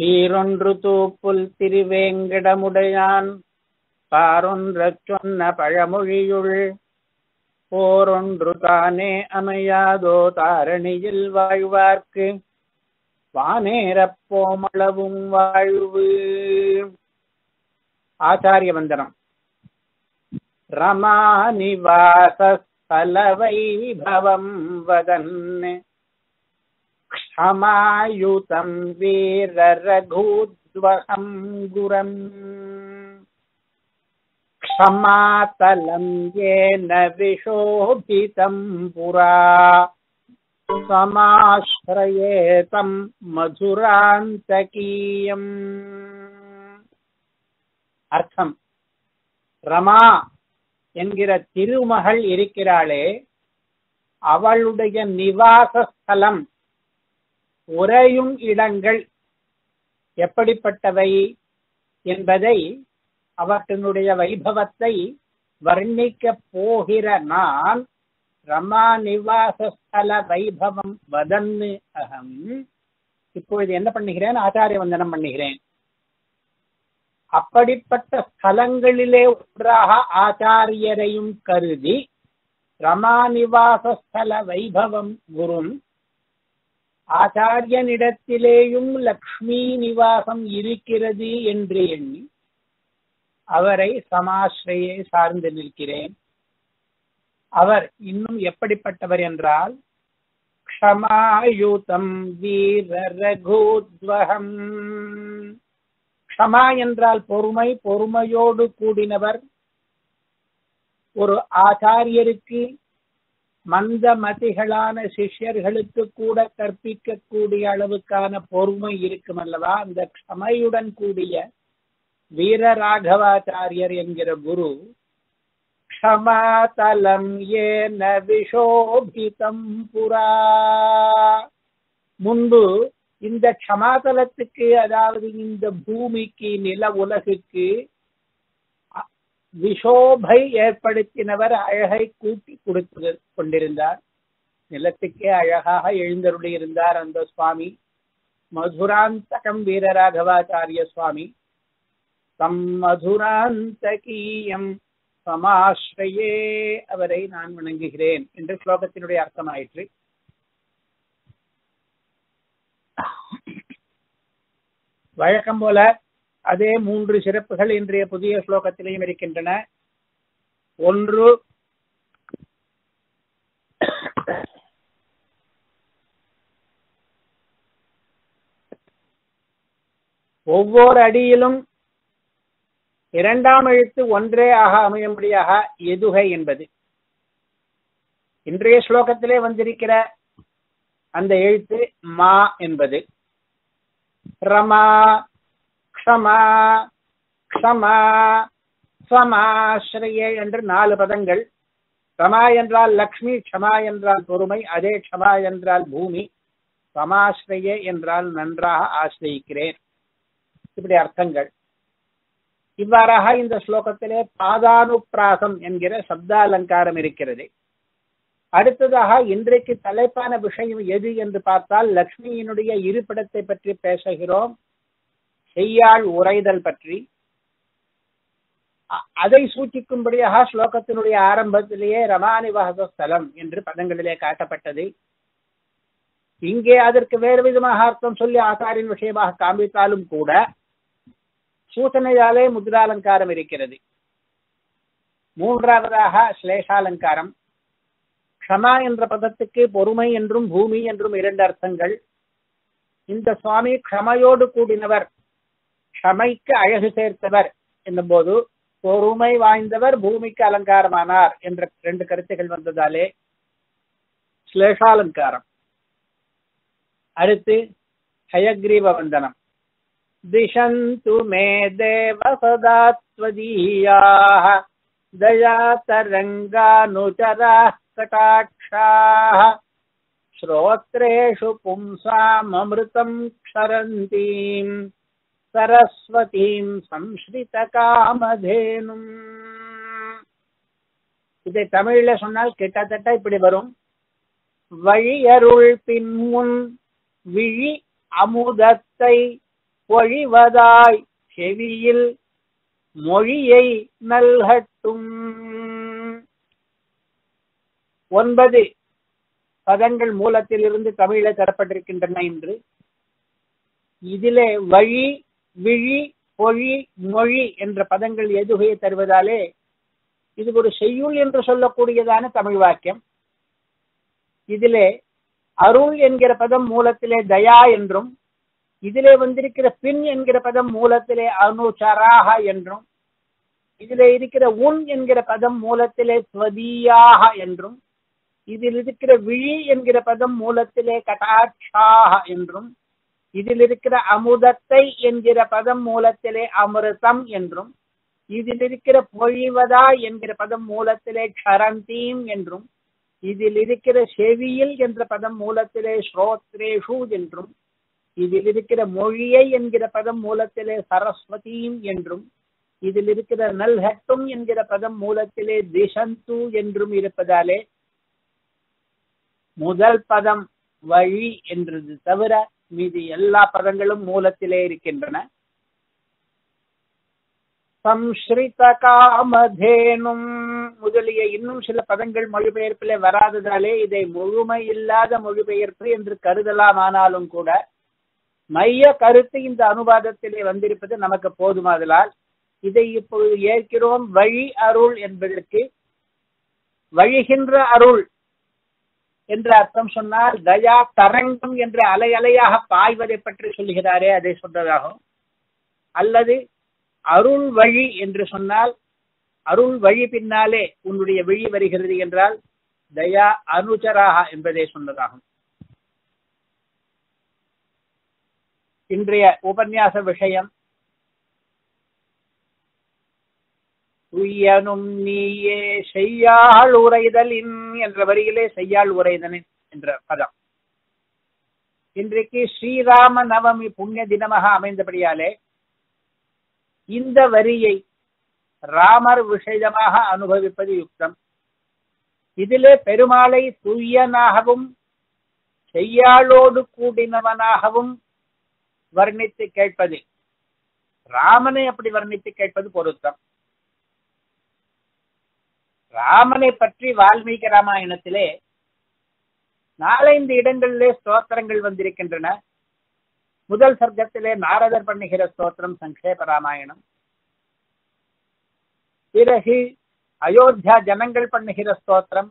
சீரொன்று தூப்புல் திருவேங்கடமுடையான் பாரொன்றச் சொன்ன பழமொழியுள் போரொன்று தானே அமையாதோ தாரணியில் வாழ்வார்க்கு வானேரப் போமளவும் வாழ்வு. ஆச்சாரிய வந்தனம். ரமாநிவாச ஸ்தல வைபவம் வதன் க்ஷமாயுதம் வீர ரகூத்வஹம் குரம் க்ஷமாதலம் ஏன விஷோபிதம் புரா சமாஸ்ரயேதம் மதுராந்தகீயம். அர்த்தம்: ரமா என்கிற திருமகள் இருக்கிறாளே, அவளுடைய நிவாசஸ்தலம், உறையும் இடங்கள் எப்படிப்பட்டவை என்பதை, அவற்றினுடைய வைபவத்தை வர்ணிக்கப் போகிற நான் ரமா நிவாசஸ்தல வைபவம் வதன்னு அகம் இப்பொழுது என்ன பண்ணுகிறேன்? ஆச்சாரிய வந்தனம் பண்ணுகிறேன். அப்படிப்பட்ட ஸ்தலங்களிலே ஒன்றாக ஆச்சாரியரையும் கருதி ரமா நிவாசஸ்தல வைபவம் குரும், ஆச்சாரியனிடத்திலேயும் லக்ஷ்மி நிவாசம் இருக்கிறது என்று எண்ணி அவரை சமாஸ்ரயே சார்ந்து நிற்கிறேன். அவர் இன்னும் எப்படிப்பட்டவர் என்றால், க்ஷமாயுதம் வீர ரகூத்வஹம். க்ஷமா என்றால் பொறுமை, பொறுமையோடு கூடினவர். ஒரு ஆச்சாரியருக்கு மந்தமதிகளான சிஷ்யர்களுக்கு கூட கற்பிக்கக்கூடிய அளவுக்கான பொறுமை இருக்கும் அல்லவா? அந்த க்ஷமையுடன் கூடிய வீரராகவாச்சாரியர் என்கிற குரு க்ஷமாதலம் ஏன விஷோபிதம் புரா. முன்பு இந்த க்ஷமாதலத்துக்கு, அதாவது இந்த பூமிக்கு, நில உலகுக்கு விஷோபை ஏற்படுத்தினவர், அழகை கூட்டி கொடுத்து கொண்டிருந்தார். நிலத்துக்கே அழகாக எழுந்தருளி இருந்தார் அந்த சுவாமி மதுராந்தகம் வீரராகவாச்சாரிய சுவாமி. தம் மதுராந்தகீயம் சமாஸ்ரயே, அவரை நான் வணங்குகிறேன் என்று ஸ்லோகத்தினுடைய அர்த்தமாயிற்று. வழக்கம் போல அதே 3 சிறப்புகள் இன்றைய புதிய ஸ்லோகத்திலேயும் இருக்கின்றன. ஒன்று, ஒவ்வொரு அடியிலும் 2ஆம் எழுத்து ஒன்றே ஆக அமையும்படியாக எதுகை என்பது. இன்றைய ஸ்லோகத்திலே வந்திருக்கிற அந்த எழுத்து மா என்பது. ரமா, க்ஷமா, க்ஷமா, சமாஸ்ரயே என்று 4 பதங்கள். ரமா என்றால் லக்ஷ்மி, க்ஷமா என்றால் பொறுமை, அதே க்ஷமா என்றால் பூமி, சமாஸ்ரயே என்றால் நன்றாக ஆசிரியிக்கிறேன். இப்படி அர்த்தங்கள். இவ்வாறாக இந்த ஸ்லோகத்திலே பாதானுப்பிராசம் என்கிற சப்தாலங்காரம் இருக்கிறது. அடுத்ததாக இன்றைக்கு தலைப்பான விஷயம் எது என்று பார்த்தால், லக்ஷ்மியினுடைய இருப்பிடத்தை பற்றி பேசுகிறோம். செய்யாள் உரைதல் பற்றி. அதை சூச்சிக்கும்படியாக ஸ்லோகத்தினுடைய ஆரம்பத்திலேயே ரமாநிவாச ஸ்தலம் என்று பதங்களிலே காட்டப்பட்டது. இங்கே அதற்கு வேறு விதமாக அர்த்தம் சொல்லி ஆச்சாரின் விஷயமாக காண்பித்தாலும் கூட சூசனையாலே முத்ராலங்காரம் இருக்கிறது. மூன்றாவதாக ஸ்லேஷாலங்காரம். க்ஷமா என்ற பதத்துக்கு பொறுமை என்றும் பூமி என்றும் 2 அர்த்தங்கள். இந்த சுவாமி க்ஷமையோடு கூடினவர், க்ஷமைக்கு அழகு சேர்த்தவர் என்னும்போது பொறுமை வாய்ந்தவர், பூமிக்கு அலங்காரமானார் என்ற 2 கருத்துகள் வந்ததாலே ஸ்லேஷாலங்காரம். அடுத்து ஹயக்ரீவ வந்தனம். திஷந்து மே தேவ சதா த்வதீயாஹ தயாதரங்கானுச்சராः கடாக்ஷாः ஸ்ரோத்ரேஷு பும்சாம் அமிர்தம் க்ஷரந்தீம் சரஸ்வதீம் சம்ஸ்ரித காமதேனும். இதை தமிழ்ல சொன்னால் கிட்டத்தட்ட இப்படி வரும். வழியருள் பின்முன் விழி அமுதத்தை பொழிவதாய் செவியில் மொழியை நல்கட்டும். 9 பதங்கள் மூலத்திலிருந்து தமிழில் தரப்பட்டிருக்கின்றன என்று. இதிலே வழி, விழி, பொழி, மொழி என்ற பதங்கள் எதுகையை தருவதாலே இது ஒரு செய்யுள் என்று சொல்லக்கூடியதான தமிழ் வாக்கியம். இதிலே அருள் என்கிற பதம் மூலத்திலே தயா என்றும், இதிலே வந்திருக்கிற பின் என்கிற பதம் மூலத்திலே அனுச்சராக என்றும், இதிலே இருக்கிற உன் என்கிற பதம் மூலத்திலே ஸ்வதீயாக என்றும், இதில் இருக்கிற விழி என்கிற பதம் மூலத்திலே கடாட்சாக என்றும், இதில் இருக்கிற அமுதத்தை என்கிற பதம் மூலத்திலே அமிர்தம் என்றும், இதில் இருக்கிற பொழிவதா என்கிற பதம் மூலத்திலே க்ஷரந்தீம் என்றும், இதில் இருக்கிற செவியில் என்ற பதம் மூலத்திலே ஸ்ரோத்ரேஷு என்றும், இதில் இருக்கிற மொழியை என்கிற பதம் மூலத்திலே சரஸ்வதீம் என்றும், இதில் இருக்கிற நல்ஹட்டும் என்கிற பதம் மூலத்திலே திசந்து என்றும் இருப்பதாலே முதல் பதம் வழி என்றது தவிர மீதி எல்லா பதங்களும் மூலத்திலே இருக்கின்றன. சம்ஸ்ரித காமதேனும் முதலிய இன்னும் சில பதங்கள் மொழிபெயர்ப்பிலே வராததாலே இதை முழுமை இல்லாத மொழிபெயர்ப்பு என்று கருதலாமானாலும் கூட மைய கருத்து இந்த அனுவாதத்திலே வந்திருப்பது நமக்கு போதுமாதலால் இதை இப்பொழுது ஏற்கிறோம். வழி அருள் என்பதற்கு வழிகின்ற அருள் என்ற அர்த்தம் சொன்னால் தயா தரங்கம் என்ற அலை அலையாக பாய்வதை பற்றி சொல்லுகிறாரே அதை சொல்றதாகும். அல்லது அருள் வழி என்று சொன்னால் அருள் வழி பின்னாலே உன்னுடைய விழி வருகிறது என்றால் தயா அனுச்சராக என்பதை சொன்னதாகும். இன்றைய உபன்யாச விஷயம் துய்யனும் நீயே செய்யாள் உரைதலின் என்ற வரியிலே செய்யாள் உரைதலின் என்ற பதம். இன்றைக்கு ஸ்ரீராம நவமி புண்ணிய தினமாக அமைந்தபடியாலே இந்த வரியை ராமர் விஷயமாக அனுபவிப்பது யுக்தம். இதிலே பெருமாளை துய்யனாகவும் செய்யாளோடு கூடினவனாகவும் வர்ணித்து கேட்பது, ராமனை அப்படி வர்ணித்து கேட்பது பொருத்தம். ராமனை பற்றி வால்மீகி ராமாயணத்திலே 4-5 இடங்களிலே ஸ்தோத்திரங்கள் வந்திருக்கின்றன. முதல் சர்க்கத்திலே நாரதர் பண்ணுகிற ஸ்தோத்திரம் சங்கேப ராமாயணம். பிறகு அயோத்தியா ஜனங்கள் பண்ணுகிற ஸ்தோத்திரம்,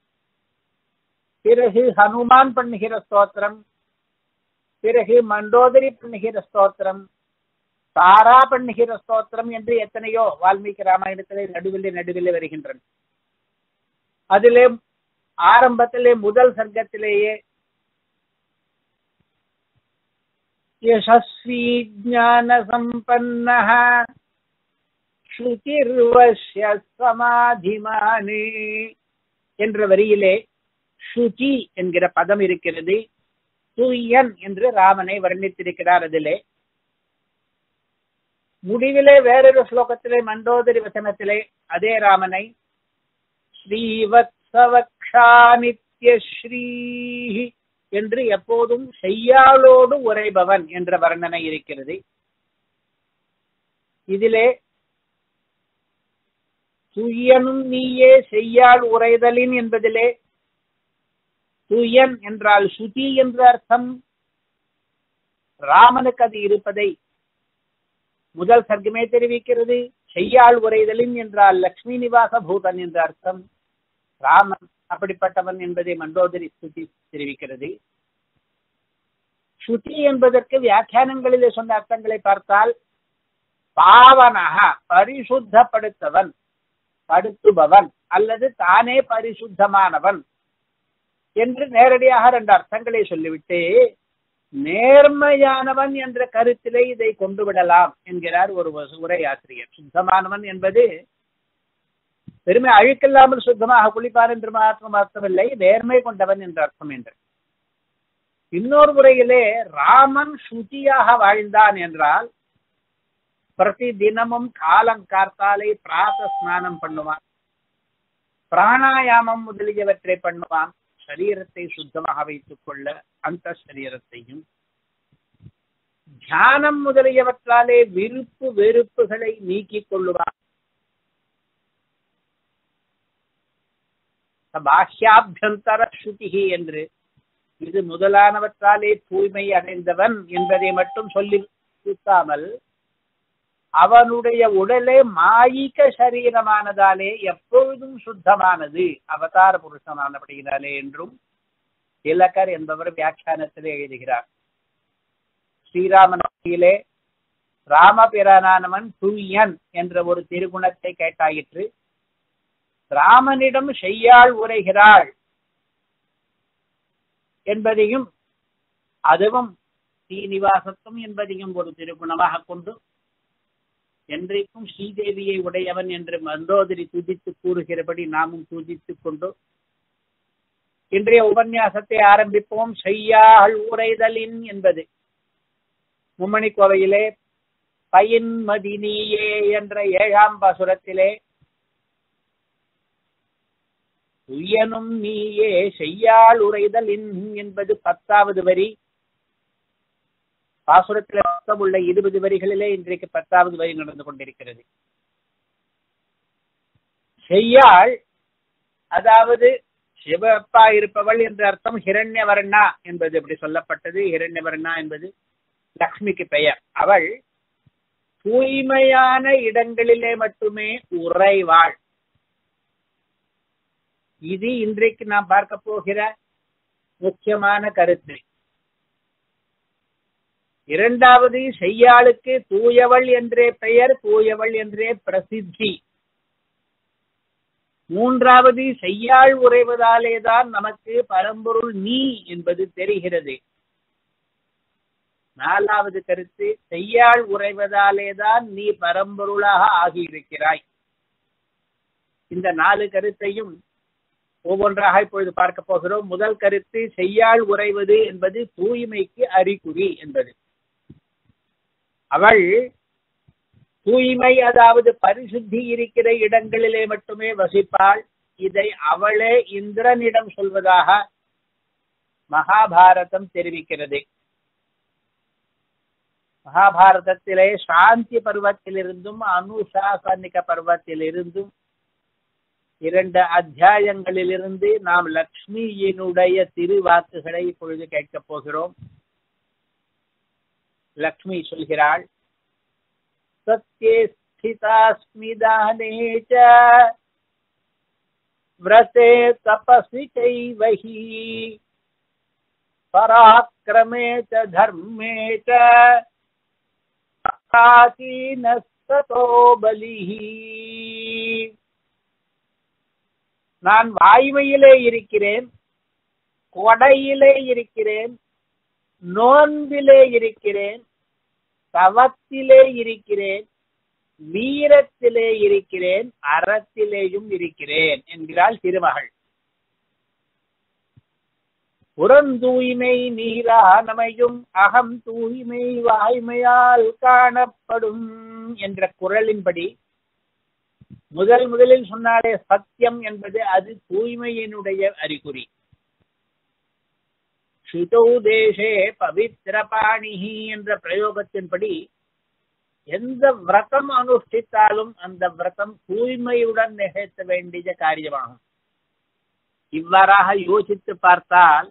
பிறகு ஹனுமான் பண்ணுகிற ஸ்தோத்திரம், பிறகு மண்டோதரி பண்ணுகிற ஸ்தோத்திரம், தாரா பண்ணுகிற ஸ்தோத்திரம் என்று எத்தனையோ வால்மீகி ராமாயணத்திலே நடுவிலே வருகின்றன. அதிலே ஆரம்பத்திலே முதல் சர்க்கத்திலேயே யசஸ்வி ஞான சம்பன்னஹ ஸ்ருதிர்வஸ்ய சமாதிமானி என்ற வரியிலே ஸ்ருதி என்கிற பதம் இருக்கிறது. துய்யன் என்று ராமனை வர்ணித்திருக்கிறார். அதிலே முடிவிலே வேறொரு ஸ்லோகத்திலே மண்டோதரி வசனத்திலே அதே ராமனை ஸ்ரீவத்சவக்ஷா நித்யஸ்ரீ என்று எப்போதும் செய்யாளோடு உரைபவன் என்ற வர்ணனை இருக்கிறது. இதிலே துய்யனும் நீயே செய்யாள் உரைதலின் என்பதிலே துய்யன் என்றால் சுதி என்ற அர்த்தம். ராமனுக்கு அது இருப்பதை முதல் சர்க்கமே தெரிவிக்கிறது. செய்யாள் உரைதலின் என்றால் லக்ஷ்மி நிவாச பூதன் என்ற அர்த்தம். ராமன் அப்படிப்பட்டவன் என்பதை மண்டோதரி ஸ்ருதி தெரிவிக்கிறது. ஸ்ருதி என்பதற்கு வியாக்கியானங்களிலே சொன்ன அர்த்தங்களை பார்த்தால் பாவனக பரிசுத்தப்படுத்தவன், படுத்துபவன் அல்லது தானே பரிசுத்தமானவன் என்று நேரடியாக 2 அர்த்தங்களை சொல்லிவிட்டு நேர்மையானவன் என்ற கருத்திலே இதை கொண்டு விடலாம் என்கிறார் ஒரு உரையாசிரியர். சுத்தமானவன் என்பது பெருமை அழுக்கில்லாமல் சுத்தமாக குளிப்பார் என்று மாற்றம் அர்த்தமில்லை, நேர்மை கொண்டவன் என்ற அர்த்தம் என்று. இன்னொரு முறையிலே ராமன் சுத்தியாக வாழ்ந்தான் என்றால் பிரதி தினமும் காலங்கார்த்தாலை பிராத ஸ்நானம் பண்ணுவான், பிராணாயாமம் முதலியவற்றை பண்ணுவான், சரீரத்தை சுத்தமாக வைத்துக் கொள்ள அந்த சரீரத்தையும் தியானம் முதலியவற்றாலே விருப்பு வெறுப்புகளை நீக்கிக் கொள்ளுவார். பாஹ்யாபியந்தர ஸ்ருதி என்று இது முதலானவற்றாலே தூய்மை அடைந்தவன் என்பதை மட்டும் சொல்லி சுத்தாமல் அவனுடைய உடலே மாயிக சரீரமானதாலே எப்பொழுதும் சுத்தமானது அவதார புருஷனானபடியினாலே என்றும் திலகர் என்பவர் வியாக்கியானத்திலே எழுதுகிறார். ஸ்ரீராமனிலே ராமபிரானவன் துல்யன் என்ற ஒரு திருகுணத்தை கேட்டாயிற்று. ராமனிடம் செய்யாள் உரைகிறாள் என்பதையும் அதுவும் ஸ்ரீனிவாசத்துவம் என்பதையும் ஒரு திருகுணமாக கொண்டு என்றைக்கும் ஸ்ரீதேவியை உடையவன் என்று மந்தோதரி துதித்து கூறுகிறபடி நாமும் துதித்துக் கொண்டு இன்றைய உபன்யாசத்தை ஆரம்பிப்போம். செய்யாள் உரைதலின் என்பது மும்மணி கோவையிலே பயின்மதி நீயே என்ற 7ஆம் பாசுரத்திலே துயனும் நீயே செய்யாள் உரைதலின் என்பது 10வது வரி. பாசுரத்தில் உள்ள 20 வரிகளிலே இன்றைக்கு 10வது வரி நடந்து கொண்டிருக்கிறது. செய்யாள் அதாவது சிவப்பா இருப்பவள் என்ற அர்த்தம். ஹிரண்யவர்ணா என்பது எப்படி சொல்லப்பட்டது. ஹிரண்யவர்ணா என்பது லக்ஷ்மிக்கு பெயர். அவள் தூய்மையான இடங்களிலே மட்டுமே உறைவாள். இது இன்றைக்கு நாம் பார்க்க போகிற முக்கியமான கருத்து. இரண்டாவது, செய்யாளுக்கு தூயவள் என்றே பெயர், தூயவள் என்றே பிரசித்தி. மூன்றாவது, செய்யாள் உறைவதாலேதான் நமக்கு பரம்பொருள் நீ என்பது தெரிகிறது. நாலாவது கருத்து, செய்யாள் உறைவதாலேதான் நீ பரம்பொருளாக ஆகியிருக்கிறாய். இந்த 4 கருத்தையும் ஒவ்வொன்றாக இப்பொழுது பார்க்க போகிறோம். முதல் கருத்து, செய்யாள் உறைவது என்பது தூய்மைக்கு அறிகுறி என்பது. அவள் தூய்மை அதாவது பரிசுத்தி இருக்கிற இடங்களிலே மட்டுமே வசிப்பாள். இதை அவளே இந்திரனிடம் சொல்வதாக மகாபாரதம் தெரிவிக்கிறது. மகாபாரதத்திலே சாந்தி பருவத்திலிருந்தும் அனுசாசனிக பருவத்திலிருந்தும் 2 அத்தியாயங்களிலிருந்து நாம் லக்ஷ்மியினுடைய திருவாக்குகளை இப்பொழுது கேட்கப் போகிறோம். லக்ஷ்மி சொல்கிறாள், சத்யே ஸ்திதாஸ்மி தானே ச வ்ரதே தபஸி சைவஹி பராக்ரமே ச தர்மே ச பிராச்சீனஸ்ததோ பலிஹி. நான் வாய்மையிலே இருக்கிறேன், கொடையிலே இருக்கிறேன், நோன்பிலே இருக்கிறேன், தவத்திலே இருக்கிறேன், வீரத்திலே இருக்கிறேன், அறத்திலேயும் இருக்கிறேன் என்கிறாள் திருமகள். புறந்தூய்மை நீரானமையும் அகம் தூய்மை வாய்மையால் காணப்படும் என்ற குறளின்படி முதலில் சொன்னாலே சத்தியம் என்பது அது தூய்மையினுடைய அறிகுறி. ஸ்ருதௌ தேசே பவித்ர பாணிஹி என்ற பிரயோகத்தின்படி எந்த விரதம் அனுஷ்டித்தாலும் அந்த விரதம் தூய்மையுடன் நிகழ்த்த வேண்டிய காரியமாகும். இவ்வாறாக யோசித்து பார்த்தால்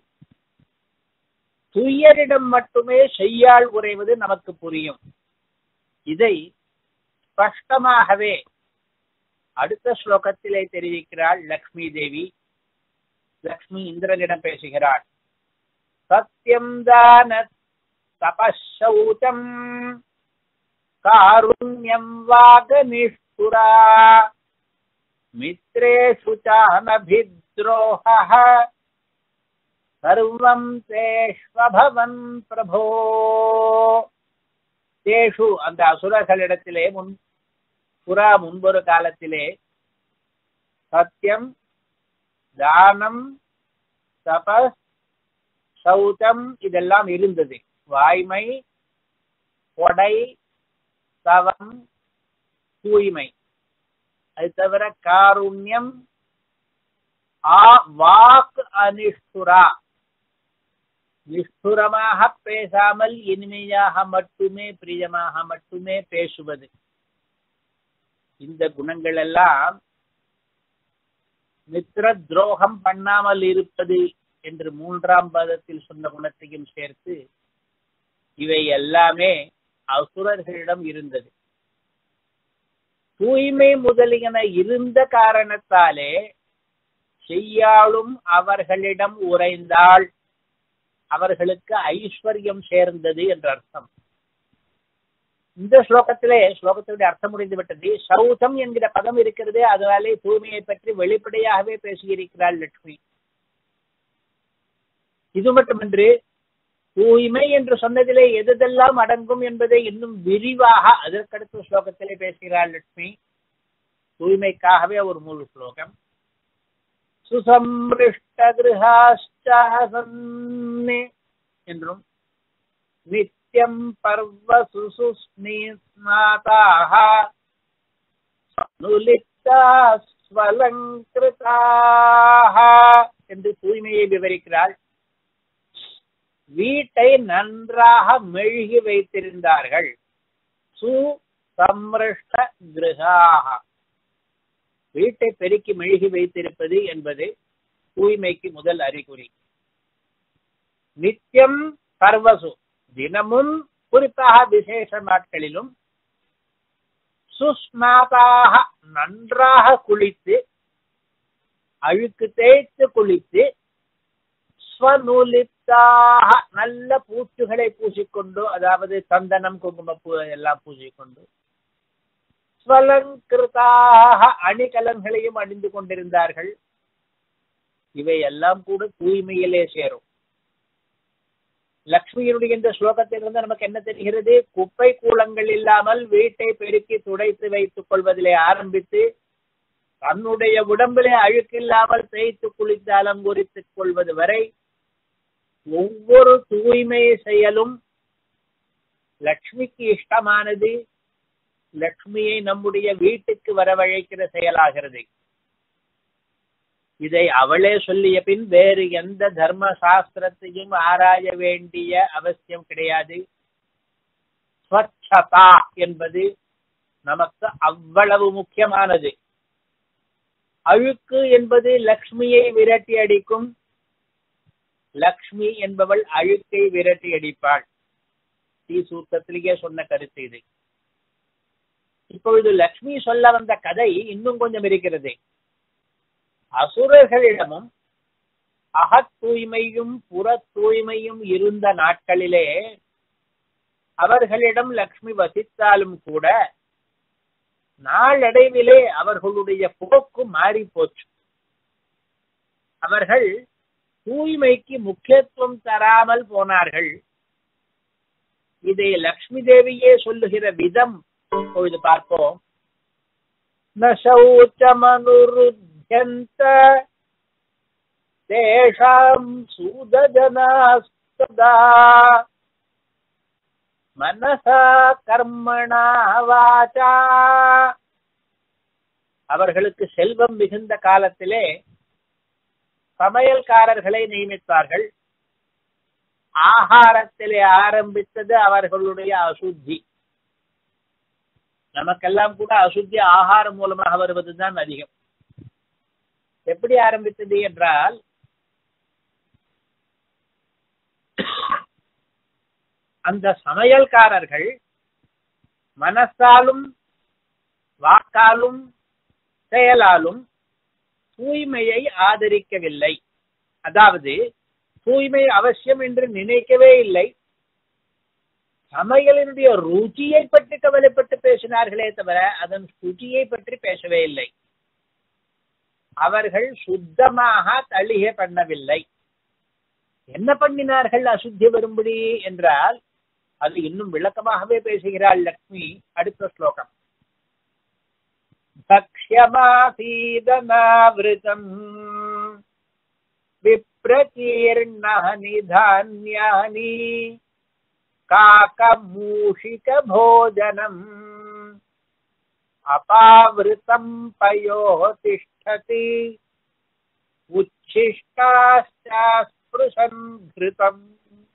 தூயரிடம் மட்டுமே செய்யாள் உறைவது நமக்கு புரியும். இதை ஸ்பஷ்டமாகவே அடுத்த ஸ்லோகத்திலே தெரிவிக்கிறாள் லக்ஷ்மி தேவி. லக்ஷ்மி இந்திரனிடம் பேசுகிறாள். சத்யம் தான தபஸௌசம் காருண்யம் வாகநிஷ்புரா மித்ரேஷு சானபித்ரோஹ சர்வம் தேஷ்வபவன் பிரபோ. தேஷு அந்த அசுரர்களிடத்திலே முன்பொரு காலத்திலே சத்தியம், தானம், தபஸ், சௌதம் இதெல்லாம் இருந்தது. வாய்மை, கொடை, தவம், தூய்மை. அது தவிர காருண்யம், வாக் அனிஷ்டுரா நிஷ்துரமாக பேசாமல் இனிமையாக மட்டுமே பிரியமாக மட்டுமே பேசுவது. இந்த குணங்கள் எல்லாம் மித்திர துரோகம் பண்ணாமல் இருப்பது என்று 3ஆம் பாதத்தில் சொன்ன குணத்தையும் சேர்த்து இவை எல்லாமே அசுரர்களிடம் இருந்தது. தூய்மை முதலியன இருந்த காரணத்தாலே செய்யாளும் அவர்களிடம் உறைந்தாள், அவர்களுக்கு ஐஸ்வர்யம் சேர்ந்தது என்ற அர்த்தம். இந்த ஸ்லோகத்துடைய அர்த்தம் முடிந்து விட்டது. சௌதம் என்கிற பதம் இருக்கிறது, அதனாலே தூய்மையை பற்றி வெளிப்படையாகவே பேசியிருக்கிறாள் லட்சுமி. இது மட்டுமன்று தூய்மை என்று சொன்னதிலே எதெல்லாம் அடங்கும் என்பதை இன்னும் விரிவாக அதற்கடுத்த ஸ்லோகத்திலே பேசுகிறாள் லட்சுமி. தூய்மைக்காகவே ஒரு முழு ஸ்லோகம். சுசம்ருஷ்டகிருஹாஸ்சஹசன்னே என்றும் நித்யம் பர்வசு சுஸ்னிஸ்நாதாஹ நுலித்தாஸ் ஸ்வலங்கிருதாஹ என்று தூய்மையை விவரிக்கிறாள். வீட்டை நன்றாக மெழுகி வைத்திருந்தார்கள். சுசம்ருஷ்ட கிருஹாஹ வீட்டை பெருக்கி மெழுகி வைத்திருப்பது என்பது தூய்மைக்கு முதல் அறிகுறி. நித்தியம் சர்வசு தினமும் குறிப்பாக விசேஷ நாட்களிலும் சுஸ்நாதாக நன்றாக குளித்து அழுக்கு தேய்த்து குளித்து ஸ்வநூலித்தாக நல்ல பூச்சுகளை பூசிக்கொண்டு, அதாவது சந்தனம் குங்குமப்பூ எல்லாம் பூசிக்கொண்டு, ஸ்வலங்கிருதாக அணிகலன்களையும் அணிந்து கொண்டிருந்தார்கள். இவை எல்லாம் கூட தூய்மையிலே சேரும். லக்ஷ்மியினுடைய இந்த ஸ்லோகத்திலிருந்து நமக்கு என்ன தெரிகிறது? குப்பை கூளங்கள் இல்லாமல் வீட்டை பெருக்கி துடைத்து வைத்துக் கொள்வதிலே ஆரம்பித்து தன்னுடைய உடம்பிலே அழுக்கில்லாமல் தேய்த்து குளித்து அலங்கரித்துக் கொள்வது வரை ஒவ்வொரு தூய்மை செயலும் லக்ஷ்மிக்கு இஷ்டமானது, லக்ஷ்மியை நம்முடைய வீட்டுக்கு வரவழைக்கிற செயலாகிறது. இதை அவளே சொல்லிய பின் வேறு எந்த தர்ம சாஸ்திரத்தையும் ஆராய வேண்டிய அவசியம் கிடையாது. ஸ்வச்சதா என்பது நமக்கு அவ்வளவு முக்கியமானது. அழுக்கு என்பது லக்ஷ்மியை விரட்டி அடிக்கும். லக்ஷ்மி என்பவள் அழுக்கை விரட்டி அடிப்பாள். சூத்திரத்திலேயே சொன்ன கருத்து இது. இப்பொழுது லக்ஷ்மி சொல்ல வந்த கதை இன்னும் கொஞ்சம் இருக்கிறது. அசுரர்களிடமும் அகத் தூய்மையும் புற தூய்மையும் இருந்த நாட்களிலே அவர்களிடம் லக்ஷ்மி வசித்தாலும் கூட நாளடைவிலே அவர்களுடைய போக்கு மாறி போச்சு. அவர்கள் தூய்மைக்கு முக்கியத்துவம் தராமல் போனார்கள். இதை லக்ஷ்மி தேவியே சொல்லுகிற விதம் இப்பொழுது பார்ப்போம். நசௌச்சமனுருத்யந்த தேஷாம் சூதஜனாஸ்ததா மனசா கர்மணா வாசா. அவர்களுக்கு செல்வம் மிகுந்த காலத்திலே சமையல்காரர்களை நியமித்தார்கள். ஆகாரத்திலே ஆரம்பித்தது அவர்களுடைய அசுத்தி. நமக்கெல்லாம் கூட அசுத்தி ஆகாரம் மூலமாக வருவதுதான் அதிகம். எப்படி ஆரம்பித்தது என்றால், அந்த சமையல்காரர்கள் மனசாலும் வாக்காலும் செயலாலும் தூய்மையை ஆதரிக்கவில்லை. அதாவது தூய்மை அவசியம் என்று நினைக்கவே இல்லை. சமையலினுடைய ருச்சியை பற்றி கவலைப்பட்டு பேசினார்களே தவிர அதன் சுச்சியை பற்றி பேசவே இல்லை. அவர்கள் சுத்தமாக தளிகை பண்ணவில்லை. என்ன பண்ணினார்கள் அசுத்தி வரும்படி என்றால், அது இன்னும் விளக்கமாகவே பேசுகிறாள் லக்ஷ்மி. அடுத்த ஸ்லோகம். பக்ஷ்யமாசீதனாவ்ருதம் விப்ரகீர்ணானி தான்யானி காகமூஷிக போஜனம் அபாவ்ருதம் பயோ திஷ்டதி உச்சிஷ்டாஸ்சாஸ்ப்ருஷம் கிருதம்.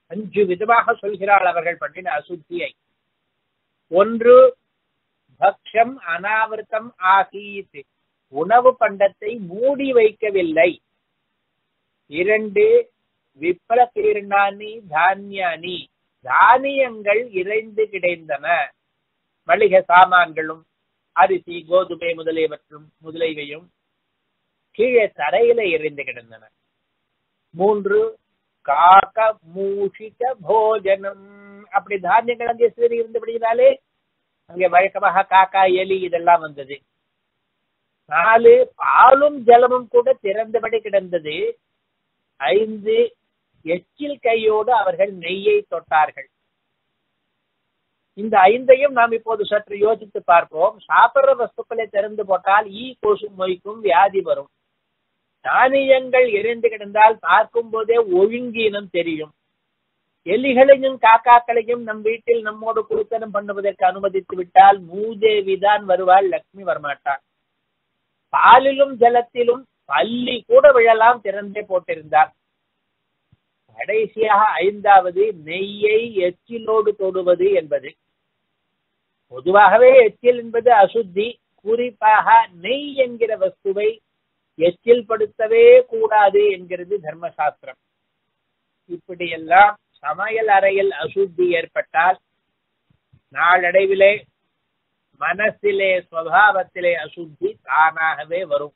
5 விதமாக சொல்கிறாள் அவர்கள் பண்ணின அசுத்தியை. ஒன்று, பக்ஷம் அனாவிருத்தம் ஆசீத், உணவு பண்டத்தை மூடி வைக்கவில்லை. 2, விப்ர கீர்ணானி தானியானி, தானியங்கள் இறைந்து கிடைந்தன, மளிகை சாமான்களும் அரிசி கோதுமை முதலியவையும் கீழே தரையில இறைந்து கிடந்தன. 3, காக்க மூஷிக போஜனம், அப்படி தானியங்கள் அங்கே சிறி இருந்தபடினாலே அங்கே வழக்கமாக காக்கா எலி இதெல்லாம் வந்தது. 4, பாலும் ஜலமும் கூட திறந்தபடி கிடந்தது. 5, எச்சில் கையோடு அவர்கள் நெய்யை தொட்டார்கள். இந்த 5ஐயும் நாம் இப்போது சற்று யோசித்து பார்ப்போம். சாப்பிடுற வஸ்துக்களை திறந்து போட்டால் ஈ கொசு மொய்க்கும் வியாதி வரும். தானியங்கள் எரிந்து கிடந்தால் பார்க்கும் போதே ஒழுங்கீனம் தெரியும். எலிகளையும் காக்காக்களையும் நம் வீட்டில் நம்மோடு குழுத்தனம் பண்ணுவதற்கு அனுமதித்து விட்டால் மூதேவிதான் வருவாள், லட்சுமி வரமாட்டாள். பாலிலும் ஜலத்திலும் பள்ளி கூட விழலாம், திறந்தே போட்டிருந்தார். கடைசியாக 5வது, நெய்யை எச்சிலோடு தொடுவது என்பது. பொதுவாகவே எச்சில் என்பது அசுத்தி. குறிப்பாக நெய் என்கிற வஸ்துவை எச்சில் படுத்தவே கூடாது என்கிறது தர்மசாஸ்திரம். இப்படியெல்லாம் சமையல் அறையில் அசுத்தி ஏற்பட்டால் நாளடைவிலே மனசிலே ஸ்வபாவத்திலே அசுத்தி தானாகவே வரும்.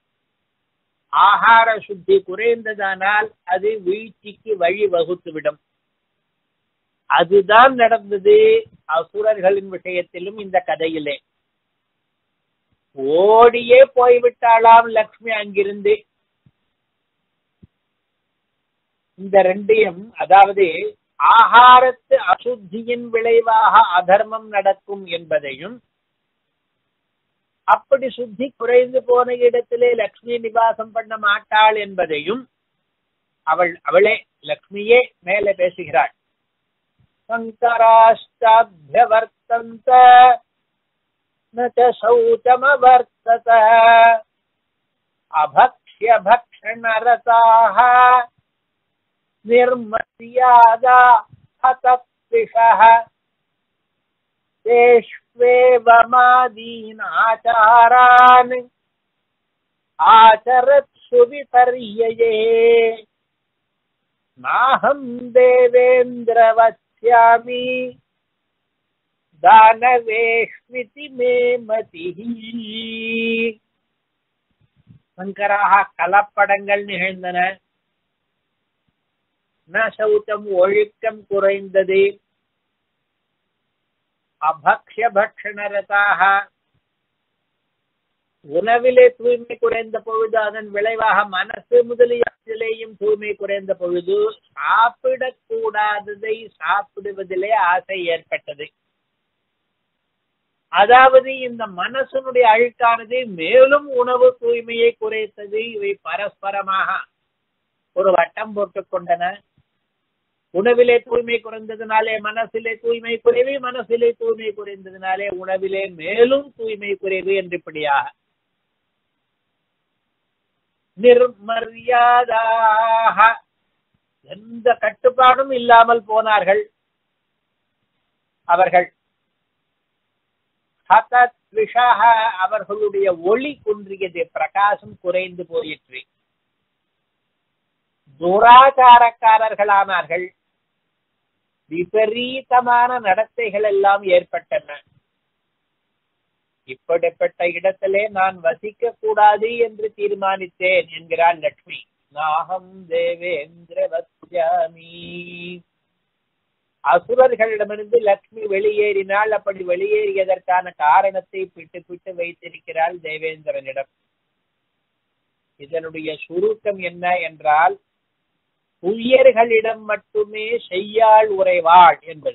ஆகார சுத்தி குறைந்ததானால் அது வீழ்ச்சிக்கு வழி வகுத்துவிடும். அதுதான் நடந்தது அசுரர்களின் விஷயத்திலும். இந்த கதையிலே ஓடியே போய்விட்டாளாம் லக்ஷ்மி அங்கிருந்து. இந்த 2ஐயும், அதாவது ஆகாரத்து அசுத்தியின் விளைவாக அதர்மம் நடக்கும் என்பதையும், அப்படி சுத்தி குறைந்து போன இடத்திலே லக்ஷ்மி நிவாசம் பண்ண மாட்டாள் என்பதையும் அவளே லக்ஷ்மியே மேலே பேசுகிறாள். சங்கராஷ்டாப்யவர்த்தந்த ந ச சௌச்சமவர்த்தத அபக்ஷ்ய பக்ஷணரதாஹ நிர்மர்யாதா ஹதத்விஷஹ தேஷ்வேவமாதீன் ஆச்சாரான் ஆச்சரத்சு விபர்யயே நாஹம் தேவேந்திரவத்யாமி தானவேஷ்மிதி மே மதிஹி. சங்கராக கலப்படங்கள் நிகழ்ந்தன. ந சௌச்சம், ஒழுக்கம் குறைந்தது. அபக்ஷ்ய பக்ஷணரதாக, உணவிலே தூய்மை குறைந்த பொழுது அதன் விளைவாக மனசு முதலியத்திலேயும் தூய்மை குறைந்த பொழுது சாப்பிடக்கூடாததை சாப்பிடுவதிலே ஆசை ஏற்பட்டது. அதாவது இந்த மனசனுடைய அழுக்கானது மேலும் உணவு தூய்மையை குறைத்தது. இவை பரஸ்பரமாக ஒரு வட்டம் போட்டுக் கொண்டன. உணவிலே தூய்மை குறைந்ததுனாலே மனசிலே தூய்மை குறைவு, மனசிலே தூய்மை குறைந்ததுனாலே உணவிலே மேலும் தூய்மை குறைவு என்று இப்படியாக நிர்மர்யாதாக எந்த கட்டுப்பாடும் இல்லாமல் போனார்கள் அவர்கள். அவர்களுடைய ஒளி குன்றியது, பிரகாசம் குறைந்து போயிற்று. துராச்சாரக்காரர்களானார்கள். விபரீதமான நடத்தைகள் எல்லாம் ஏற்பட்டன. இப்படிப்பட்ட இடத்திலே நான் வசிக்க கூடாது என்று தீர்மானித்தேன் என்கிறாள் லட்சுமி. நாகம் தேவேந்திரவத்யாமி. அசுரர்களிடமிருந்து லட்சுமி வெளியேறினாள். அப்படி வெளியேறியதற்கான காரணத்தை பிட்டு வைத்திருக்கிறாள் தேவேந்திரனிடம். இதனுடைய சுருக்கம் என்ன என்றால், உயர்களிடம் மட்டுமே செய்யாள் உறைவாள் என்பது.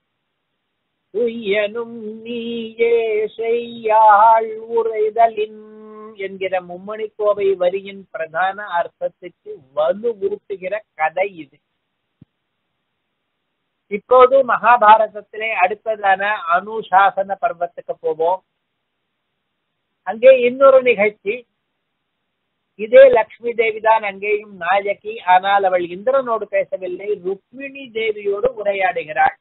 உயனும் நீயே செய்யாள் உரைதலின் என்கிற மும்மணி கோவை வரியின் பிரதான அர்த்தத்துக்கு வலுவூட்டுகிற கதை இது. இப்போது மகாபாரதத்திலே அடுத்ததான அனுசாசன பர்வத்துக்கு போவோம். அங்கே இன்னொரு நிகழ்ச்சி. இதே லக்ஷ்மி தேவி தான் அங்கேயும் நாயகி. ஆனால் அவள் இந்திரனோடு பேசவில்லை, ருக்மிணி தேவியோடு உரையாடுகிறாள்.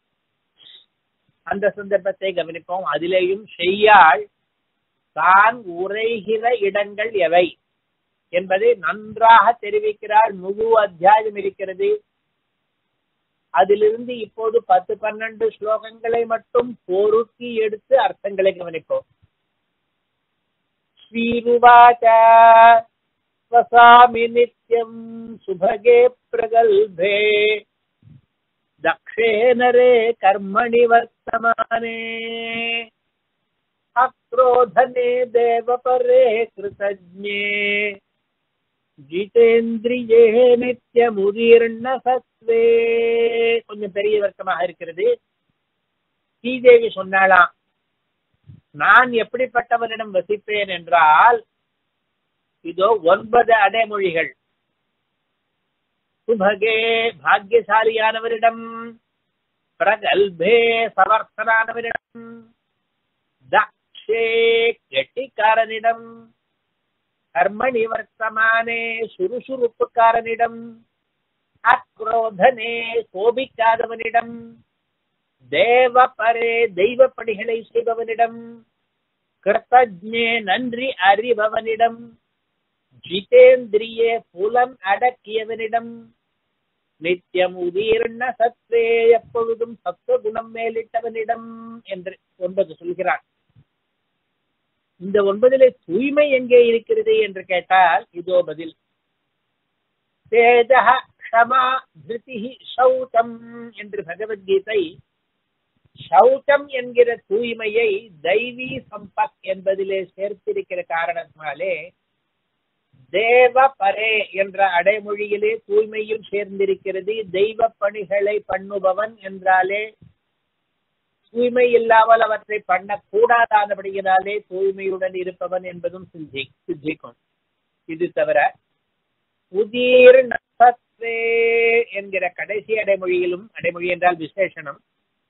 அந்த சந்தர்ப்பத்தை கவனிப்போம். அதிலேயும் செய்யாள் தான் உரைகிற இடங்கள் எவை என்பதை நன்றாக தெரிவிக்கிறாள். முழு அத்தியாயம் இருக்கிறது. அதிலிருந்து இப்போது 10-12 ஸ்லோகங்களை மட்டும் பொறுக்கி எடுத்து அர்த்தங்களை கவனிப்போம். ஸ்ரீருவாச்ச வசாமி நித்யம் சுபகே பிரகல்பே தக்ஷே நரே கர்மணி வர்த்தமானே அக்ரோதனே தேவபரே கிருதஜ்ஞே ஜிதேந்திரியே நித்யமுதீர்ண சத்வே. கொஞ்சம் பெரிய வர்க்கமாக இருக்கிறது. ஸ்ரீதேவி சொன்னாலாம், நான் எப்படிப்பட்டவனிடம் வசிப்பேன் என்றால் இதோ 9 அடைமொழிகள். சுபகே பாக்யசாலியானவரிடம், பிரகல்பே சமர்த்தனானவரிடம், தக்ஷே கெட்டிக்காரனிடம், கர்மணி வர்த்தமானே சுறுசுறுப்புக்காரனிடம், அக்ரோதனே கோபிக்காதவனிடம், தேவபரே தெய்வ பணிகளை செய்பவனிடம், கிருத்தஜ்ஞே நன்றி அறிபவனிடம், ஜிதேந்திரியே புலன் அடக்கியவனிடம், நித்தியம் உதீர்ண சத்வே எப்பொழுதும் சத்துவ குணம் மேலிட்டவனிடம் என்று 9 சொல்கிறார். இந்த 9 தூய்மை எங்கே இருக்கிறது என்று கேட்டால் இதோ பதில். தேஜஹ க்ஷமா திருதிஹி சௌச்சம் என்று பகவத்கீதை சௌச்சம் என்கிற தூய்மையை தெய்வீ சம்பத் என்பதிலே சேர்த்திருக்கிற காரணத்தினாலே தேவ பரே என்ற அடைமொழியிலே தூய்மையும் சேர்ந்திருக்கிறது. தெய்வ பணிகளை பண்ணுபவன் என்றாலே தூய்மை இல்லாமல் அவற்றை பண்ணக்கூடாதானபடியினாலே தூய்மையுடன் இருப்பவன் என்பதும் சித்திக்கும். இது தவிர உதீர்ண சத்வே என்கிற கடைசி அடைமொழியிலும், அடைமொழி என்றால் விசேஷனம்,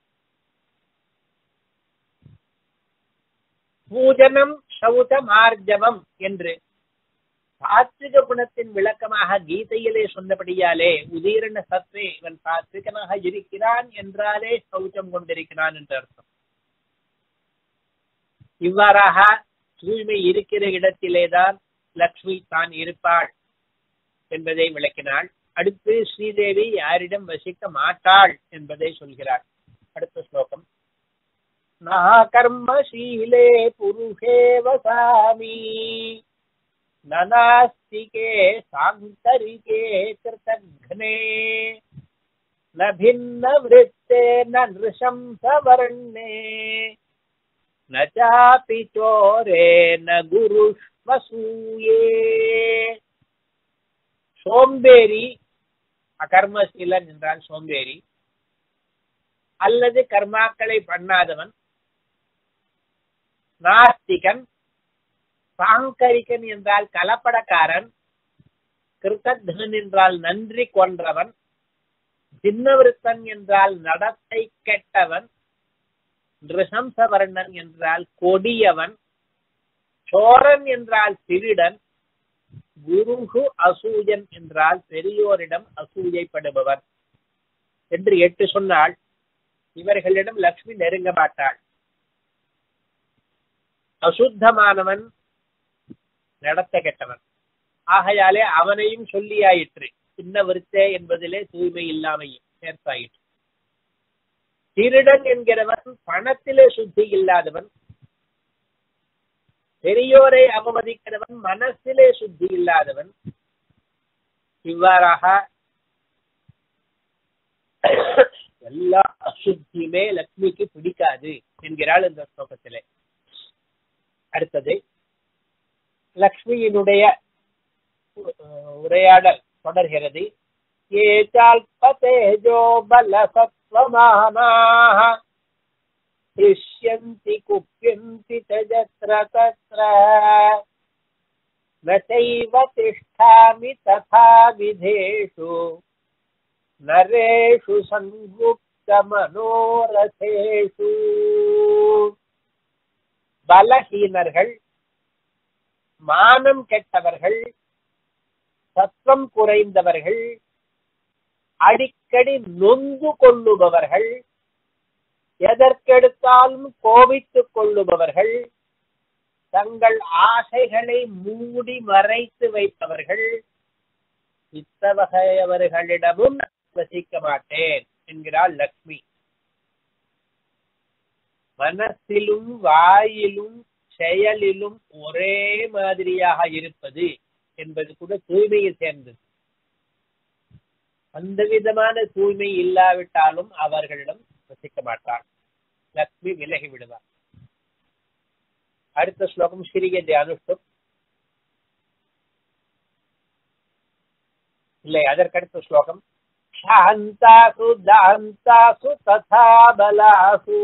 பூஜனம் சௌச்சம் ஆர்ஜவம் என்று சாத்விக குணத்தின் விளக்கமாக கீதையிலே சொன்னபடியாலே உதீரண சத்வே இவன் சாத்விகனாக இருக்கிறான் என்றாலே சௌச்சம் கொண்டிருக்கிறான் என்று அர்த்தம். இவ்வாறாக தூய்மை இருக்கிற இடத்திலேதான் லக்ஷ்மி தான் இருப்பாள் என்பதை விளக்கினாள். அடுத்து ஸ்ரீதேவி யாரிடம் வசிக்க மாட்டாள் என்பதை சொல்கிறாள். அடுத்த ஸ்லோகம். நா கர்மசீலே புருஷே வசாமி நநாஸ்திகே சாந்தரிகே கிருதக்னே ந பின்ன விருத்தே ந நிருஷம்சவர்ணே ந சாபி சோரே ந குருஷ்வசூயே. சோம்பேறி, அகர்மசீலன் என்றால் சோம்பேறி அல்லது கர்மாக்களை பண்ணாதவன், நாஸ்திகன், சாங்கரிகன் என்றால் கலப்படக்காரன், கிருதக்னன் என்றால் நன்றி கொன்றவன், சின்னவிருத்தன் என்றால் நடத்தை கெட்டவன், நிருஷம்சவர்ணன் என்றால் கொடியவன், சோரன் என்றால் திருடன், குருகு அசூயன் என்றால் பெரியோரிடம் அசூயைப்படுபவர் என்று 8 சொன்னால் இவர்களிடம் லக்ஷ்மி நெருங்க மாட்டாள். அசுத்தமானவன், நடத்த கெட்டவன், ஆகையாலே அவனையும் சொல்லியாயிற்று. சின்ன விருத்தே என்பதிலே தூய்மை இல்லாமையும் சேர்த்தாயிற்று. திருடன் என்கிறவன் பணத்திலே சுத்தி இல்லாதவன், பெரியோரை அவமதிக்கிறவன் மனசிலே சுத்தி இல்லாதவன். இவ்வாறாக எல்லா அசுத்தியுமே லக்ஷ்மிக்கு பிடிக்காது என்கிறாள் இந்த ஸ்லோகத்திலே. அடுத்தது லக்ஷ்மியினுடைய உரையாடல் தொடர்கிறது. ஏசால்பதேஜோ பல சத்வமானாஹ த்ரிஷ்யந்தி குப்யந்தி தஜத்ர தத்ர நசைவ திஷ்டாமி ததா விதேஷு நரேஷு சங்குப்த மனோரதேஷு. பலஹீனர்கள், மானம் கெட்டவர்கள், சத்துவம் குறைந்தவர்கள், அடிக்கடி நொந்து கொள்ளுபவர்கள், எதற்கெடுத்தாலும் கோபித்துக் கொள்ளுபவர்கள், தங்கள் ஆசைகளை மூடி மறைத்து வைப்பவர்கள், இத்தவகையவர்களிடமும் வசிக்க மாட்டேன் என்கிறாள் லக்ஷ்மி. மனசிலும் வாயிலும் செயலிலும் ஒரே மாதிரியாக இருப்பது என்பது கூட தூய்மையை சேர்ந்தது. அந்த விதமான தூய்மை இல்லாவிட்டாலும் அவர்களிடம் வசிக்க மாட்டாள். லக்ஷ்மி விலகி விடுவார். அடுத்த ஸ்லோகம் ஸ்ரீயதி அனுஷ்டம் இல்லை, அதற்கடுத்த ஸ்லோகம் சாந்தாசு தாந்தாசு ததா பலாசு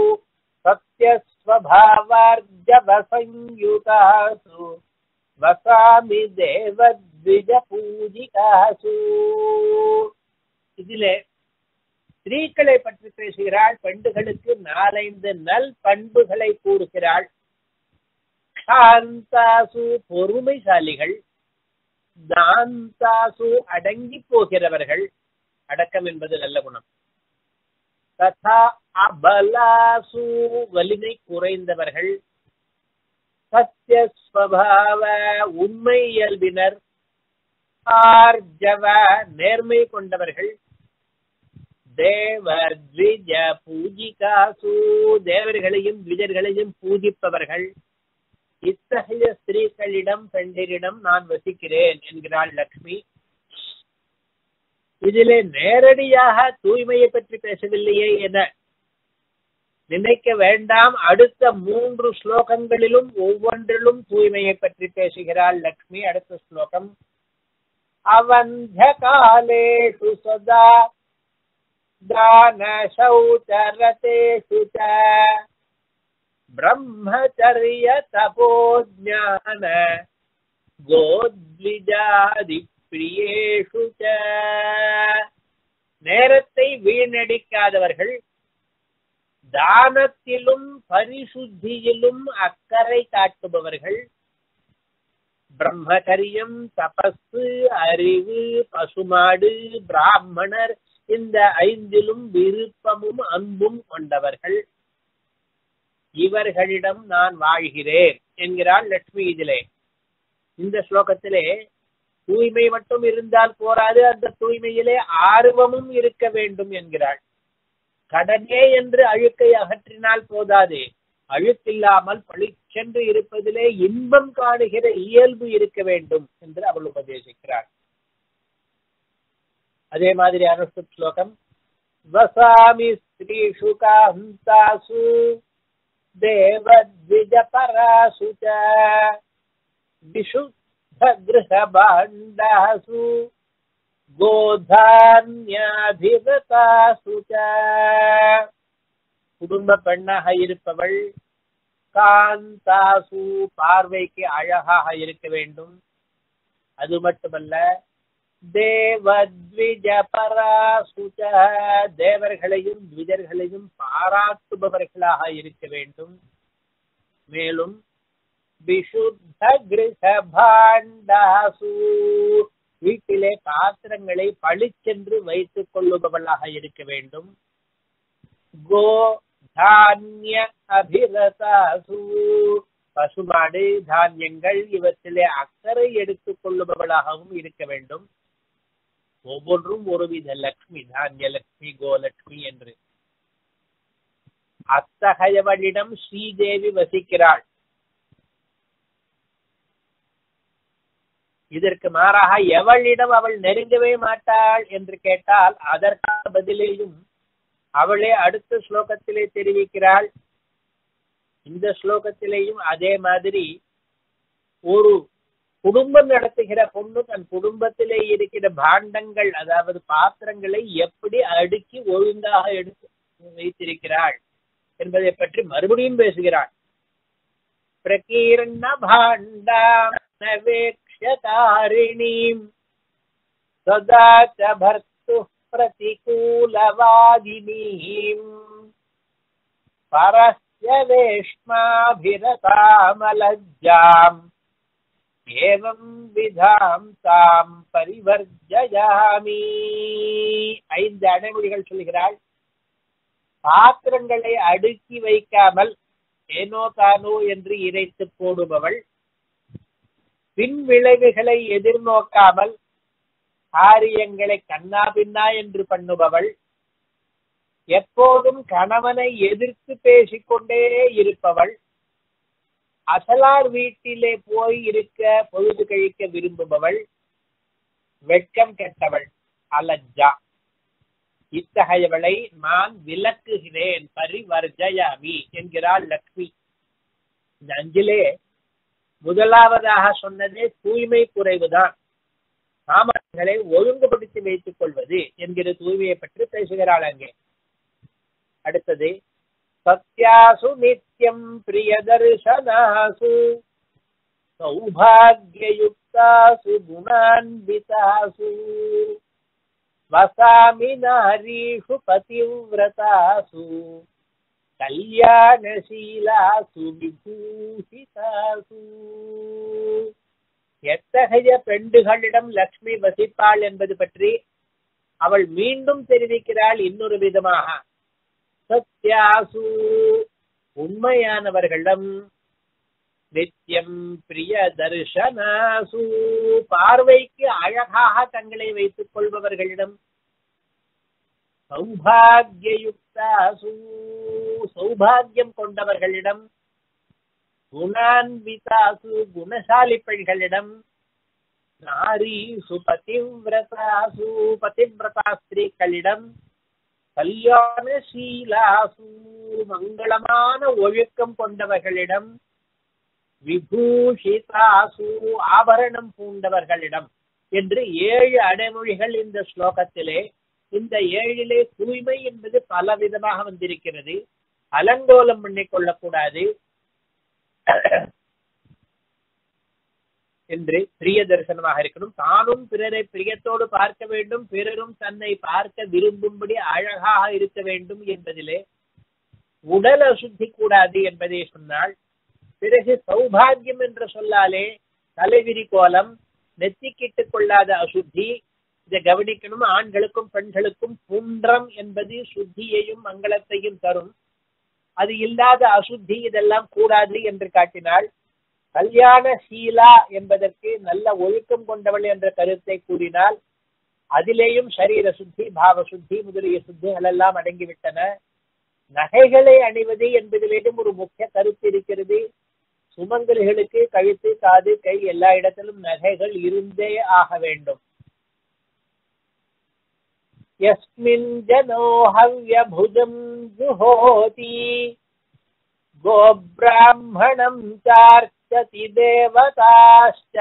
சத்யஸ்வபாவார்ஜவசயுதாசு வசாமி தேவத்விஜ பூஜிகாசு. இதிலே ஸ்திரீக்களை பற்றி பேசுகிறாள். பெண்டுகளுக்கு 4-5 நல் பண்புகளை கூறுகிறாள். சாந்தாசு பொறுமைசாலிகள், தாந்தாசு அடங்கி போகிறவர்கள், அடக்கம் என்பது நல்ல குணம். ததா அபலாசு வலிமை குறைந்தவர்கள், சத்யஸ்வபாவ உண்மை இயல்பினர், ஆர்ஜவ நேர்மை கொண்டவர்கள், தேவர் த்விஜ பூஜிகாசு தேவர்களையும் த்விஜர்களையும் பூஜிப்பவர்கள், இத்தகைய ஸ்திரீகளிடம் பெண்டிரிடம் நான் வசிக்கிறேன் என்கிறாள் லக்ஷ்மி. இதிலே நேரடியாக தூய்மையை பற்றி பேசவில்லையே என நினைக்க வேண்டாம். அடுத்த 3 ஸ்லோகங்களிலும் ஒவ்வொன்றிலும் தூய்மையை பற்றி பேசுகிறாள் லக்ஷ்மி. அடுத்த ஸ்லோகம் அவந்த காலேஷு சதா தான சௌச்சரதேஷு ச பிரம்மச்சரிய தபோஜ்ஞான கோத்விஜாதி பிரியேஷு ச. நேரத்தை வீணடிக்காதவர்கள், தானத்திலும் பரிசுத்தியிலும் அக்கறை காட்டுபவர்கள், பிரம்மச்சரியம் தபசு அறிவு பசுமாடு பிராமணர் இந்த 5லும் விருப்பமும் அன்பும் கொண்டவர்கள், இவர்களிடம் நான் வாழ்கிறேன் என்கிறாள் லட்சுமி. இதிலே இந்த ஸ்லோகத்திலே தூய்மை மட்டும் இருந்தால் போராது, அந்த தூய்மையிலே ஆர்வமும் இருக்க வேண்டும் என்கிறாள். கடனே என்று அழுக்கை அகற்றினால் போதாது, அழுக்கில்லாமல் பளிச்சென்று இருப்பதிலே இன்பம் காணுகிற இயல்பு இருக்க வேண்டும் என்று அவள் உபதேசிக்கிறாள். அதே மாதிரி அனுஷ்ட ஸ்லோகம் வசாமி ஸ்ரீஷு காந்தாசு தேவத்விஜ பராசு ச விசுத்த கிருஹபாண்டாசு கோதான்யாதிவதாசு ச. குடும்ப பெண்ணாக இருப்பவள், காந்தாசு பார்வைக்கு அழகாக இருக்க வேண்டும். அது மட்டுமல்ல, தேவத்விஜ பராசு ச தேவர்களையும் த்விஜர்களையும் பாராட்டுபவர்களாக இருக்க வேண்டும். மேலும் விசுத்த கிருஹபாண்டாசு வீட்டிலே பாத்திரங்களை பளிச்சென்று வைத்துக் கொள்ளுபவளாக இருக்க வேண்டும். கோ தானிய அபிரதாசு பசுமாடு தானியங்கள் இவற்றிலே அக்கறை எடுத்துக் கொள்ளுபவளாகவும் இருக்க வேண்டும். ஒவ்வொன்றும் ஒருவித லட்சுமி, தானிய லட்சுமி, கோலட்சுமி என்று. அத்தகையவளிடம் ஸ்ரீதேவி வசிக்கிறாள். இதற்கு மாறாக எவளிடம் அவள் நெருங்கவே மாட்டாள் என்று கேட்டால் அதற்கான பதிலேயும் அவளே அடுத்த ஸ்லோகத்திலே தெரிவிக்கிறாள். இந்த ஸ்லோகத்திலேயும் அதே மாதிரி ஒரு குடும்பம் நடத்துகிற பொண்ணு தன் குடும்பத்திலே இருக்கிற பாண்டங்கள், அதாவது பாத்திரங்களை எப்படி அடுக்கி ஒழுங்காக எடுத்து வைத்திருக்கிறாள் என்பதை பற்றி மறுபடியும் பேசுகிறாள். பிரகீர்ண பாண்டாம் நவேக்ஷதாரிணீம் சதா ச பர்த்து பிரதிகூலவாதினீம் பரஸ்ய வேஷ்மாபிரதாமலஜ்ஜாம் ஏவம் விதாம் தாம் பரிவர்ஜயாமி. 5 அடைமொழிகள் சொல்கிறாள். பாத்திரங்களை அடுக்கி வைக்காமல் ஏனோ தானோ என்று இறைத்து போடுபவள், பின் விளைவுகளை எதிர்நோக்காமல் காரியங்களை கண்ணா பின்னா என்று பண்ணுபவள், எப்போதும் கணவனை எதிர்த்து பேசிக்கொண்டே இருப்பவள், அசலார் வீட்டிலே போய் இருக்க பொழுது கழிக்க விரும்புபவள், வெட்கம் கெட்டவள், அலஜ்ஜா. இத்தகையவளை நான் விலக்குகிறேன், பரிவர்ஜயாமி என்கிறாள் லக்ஷ்மி. இந்த 5லே முதலாவதாக சொன்னதே தூய்மை குறைவுதான். சாமான்களை ஒழுங்குபடுத்தி வைத்துக் கொள்வது என்கிற தூய்மையை பற்றி பேசுகிறாள் அங்கே. அடுத்தது சத்யாசு நித்யம் பிரியதர்சனாசு சௌபாக்யயுக்தாசு குணான்விதாசு வசாமி நாரீஷு பதிவ்ரதாசு கல்யாணசீலாசு விபூஷிதாசு. எத்தகைய பெண்டுகளிடம் லக்ஷ்மி வசிப்பாள் என்பது பற்றி அவள் மீண்டும் தெரிவிக்கிறாள் இன்னொரு விதமாக. சத்யாசு உண்மையானவர்களிடம், நித்தியம் பிரிய தர்ஷனாசு பார்வைக்கு அழகாக தங்களை வைத்துக் கொள்பவர்களிடம், சௌபாக்யயுக்தாசு சௌபாகியம் கொண்டவர்களிடம், குணான்விதாசு குணசாலி பெண்களிடம், நாரீசு பதிவ்ரதாசு பதிவ்ரதா ஸ்திரீக்களிடம், கல்யாணசீலாசு மங்களமான ஒழுக்கம் கொண்டவர்களிடம், விபூஷிதாசு ஆபரணம் பூண்டவர்களிடம் என்று 7 அடைமொழிகள் இந்த ஸ்லோகத்திலே. இந்த 7லே தூய்மை என்பது பல விதமாக வந்திருக்கிறது. அலங்கோலம் பண்ணிக் கொள்ளக்கூடாது என்று பிரிய தரிசனமாக இருக்கணும். தானும் பிறரை பிரியத்தோடு பார்க்க வேண்டும், பிறரும் தன்னை பார்க்க விரும்பும்படி அழகாக இருக்க வேண்டும் என்பதிலே உடல் அசுத்தி கூடாது என்பதை சொன்னால். பிறகு சௌபாகியம் என்ற சொல்லாலே தலைவிரி கோலம், நெத்திக்கிட்டுக் கொள்ளாத அசுத்தி, இதை கவனிக்கணும். ஆண்களுக்கும் பெண்களுக்கும் புன்றம் என்பது சுத்தியையும் மங்களத்தையும் தரும். அது இல்லாத அசுத்தி இதெல்லாம் கூடாது என்று காட்டினாள். கல்யாணசீலா என்பதற்கு நல்ல ஒழுக்கம் கொண்டவள் என்ற கருத்தை கூறினால் அதிலேயும் சரீர சுத்தி, பாவ சுத்தி முதலிய சுத்திகள் எல்லாம் அடங்கிவிட்டன. நகைகளை அணிவது என்பதிலேயும் ஒரு முக்கிய கருத்து இருக்கிறது. சுமங்கலிகளுக்கு கழுத்து, காது, கை எல்லா இடத்திலும் நகைகள் இருந்தே ஆக வேண்டும். யஸ்மின் ஜனோ ஹவ்யபுஜம் ஜுஹோதி கோப்ராஹ்மணம் சார்ச்சதி தேவதாஸ்ச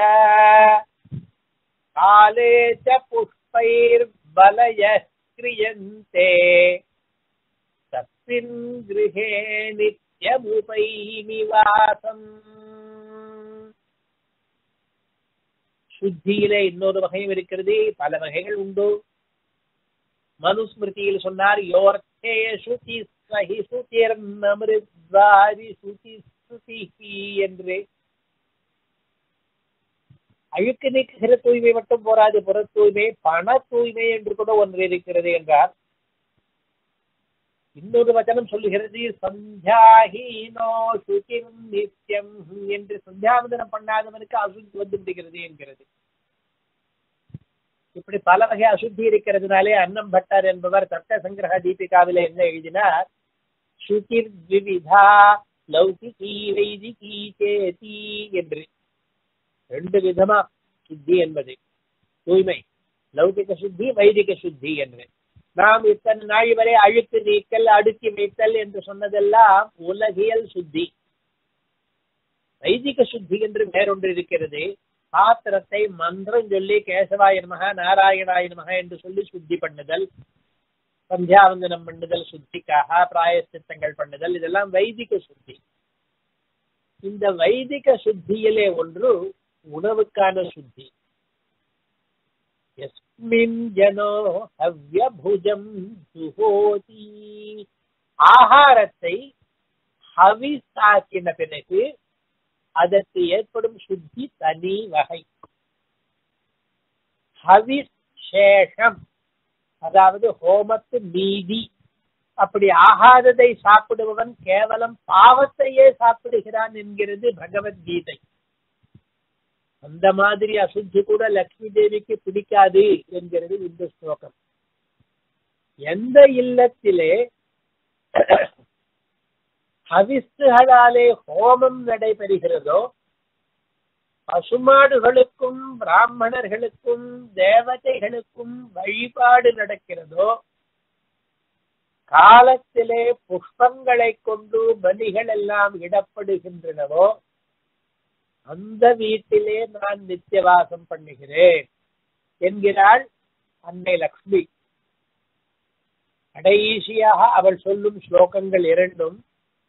காலே ச புஷ்பைர்பலயः க்ரியந்தே தஸ்மின் கிருஹே நித்யமுபைமி வாசம். சுத்தியிலே இன்னொரு வகையும் இருக்கிறது. பல வகைகள் உண்டு. மனுஸ்மிருதியில் சொன்னார், யோர்த்தே சுதி ஸ்வஹி சுதிர்நமிருத்வாரி சுதி சுதிஹி என்று. அழுக்கு நீக்குகிற தூய்மை மட்டும் போராது, புற தூய்மை, பண தூய்மை என்று கூட ஒன்று இருக்கிறது என்றார். இன்னொரு வச்சனம் சொல்லுகிறது, சந்தியாஹீனோ சுகிர் நித்யம் என்று. சந்தியாவந்தனம் பண்ணாதவனுக்கு அசுத்தி வந்து விடுகிறது என்கிறது. இப்படி பல வகை அசுத்தி இருக்கிறதுனாலே அன்னம் பட்டர் என்பவர் தர்க்க சங்கிரக தீபிகாவில என்ன எழுதினார், சுகிர் விவிதா லௌகிகி வைதிகி சேதி என்று. 2 விதமா சுத்தி என்பது தூய்மை, லௌகிக சுத்தி, வைதிக சுத்தி என்று. நாம் இத்தனை நாள் வரை அழுக்கு நீக்கல், அடுக்கி வைத்தல் என்று சொன்னதெல்லாம் உலகியல் சுத்தி. வைதிக சுத்தி என்று வேறொன்று இருக்கிறது. பாத்திரத்தை மந்திரம் சொல்லி கேசவாய நமக நாராயணாய நமக என்று சொல்லி சுத்தி பண்ணுதல், சந்தியாவந்தனம் பண்ணுதல், சுத்திக்காக பிராயச்சித்தங்கள் பண்ணுதல், இதெல்லாம் வைதிக சுத்தி. இந்த வைதிக சுத்தியிலே ஒன்று உணவுக்கான சுத்தி. யஸ்மின் ஜனோ ஹவ்யபுஜம் ஜுஹோதி, ஆகாரத்தை ஹவிஸாக்கின பிறகு அதற்கு ஏற்படும் சுத்தி தனி வகை. ஹவிஸ் சேஷம், அதாவது ஹோமத்து மீதி. அப்படி ஆகாததை சாப்பிடுபவன் கேவலம் பாவத்தையே சாப்பிடுகிறான் என்கிறது பகவத்கீதை. அந்த மாதிரி அசுத்தி கூட லட்சுமி தேவிக்கு பிடிக்காது என்கிறது இந்த ஸ்லோகம். எந்த இல்லத்திலே ஹவிஸ்துகளாலே ஹோமம் நடைபெறுகிறதோ, பசுமாடுகளுக்கும் பிராமணர்களுக்கும் தேவதைகளுக்கும் வழிபாடு நடக்கிறதோ, காலத்திலே புஷ்பங்களை கொண்டு பலிகள் எல்லாம் இடப்படுகின்றனவோ, அந்த வீட்டிலே நான் நித்தியவாசம் பண்ணுகிறேன் என்கிறாள் அன்னை லக்ஷ்மி. கடைசியாக அவள் சொல்லும் ஸ்லோகங்கள் இரண்டும்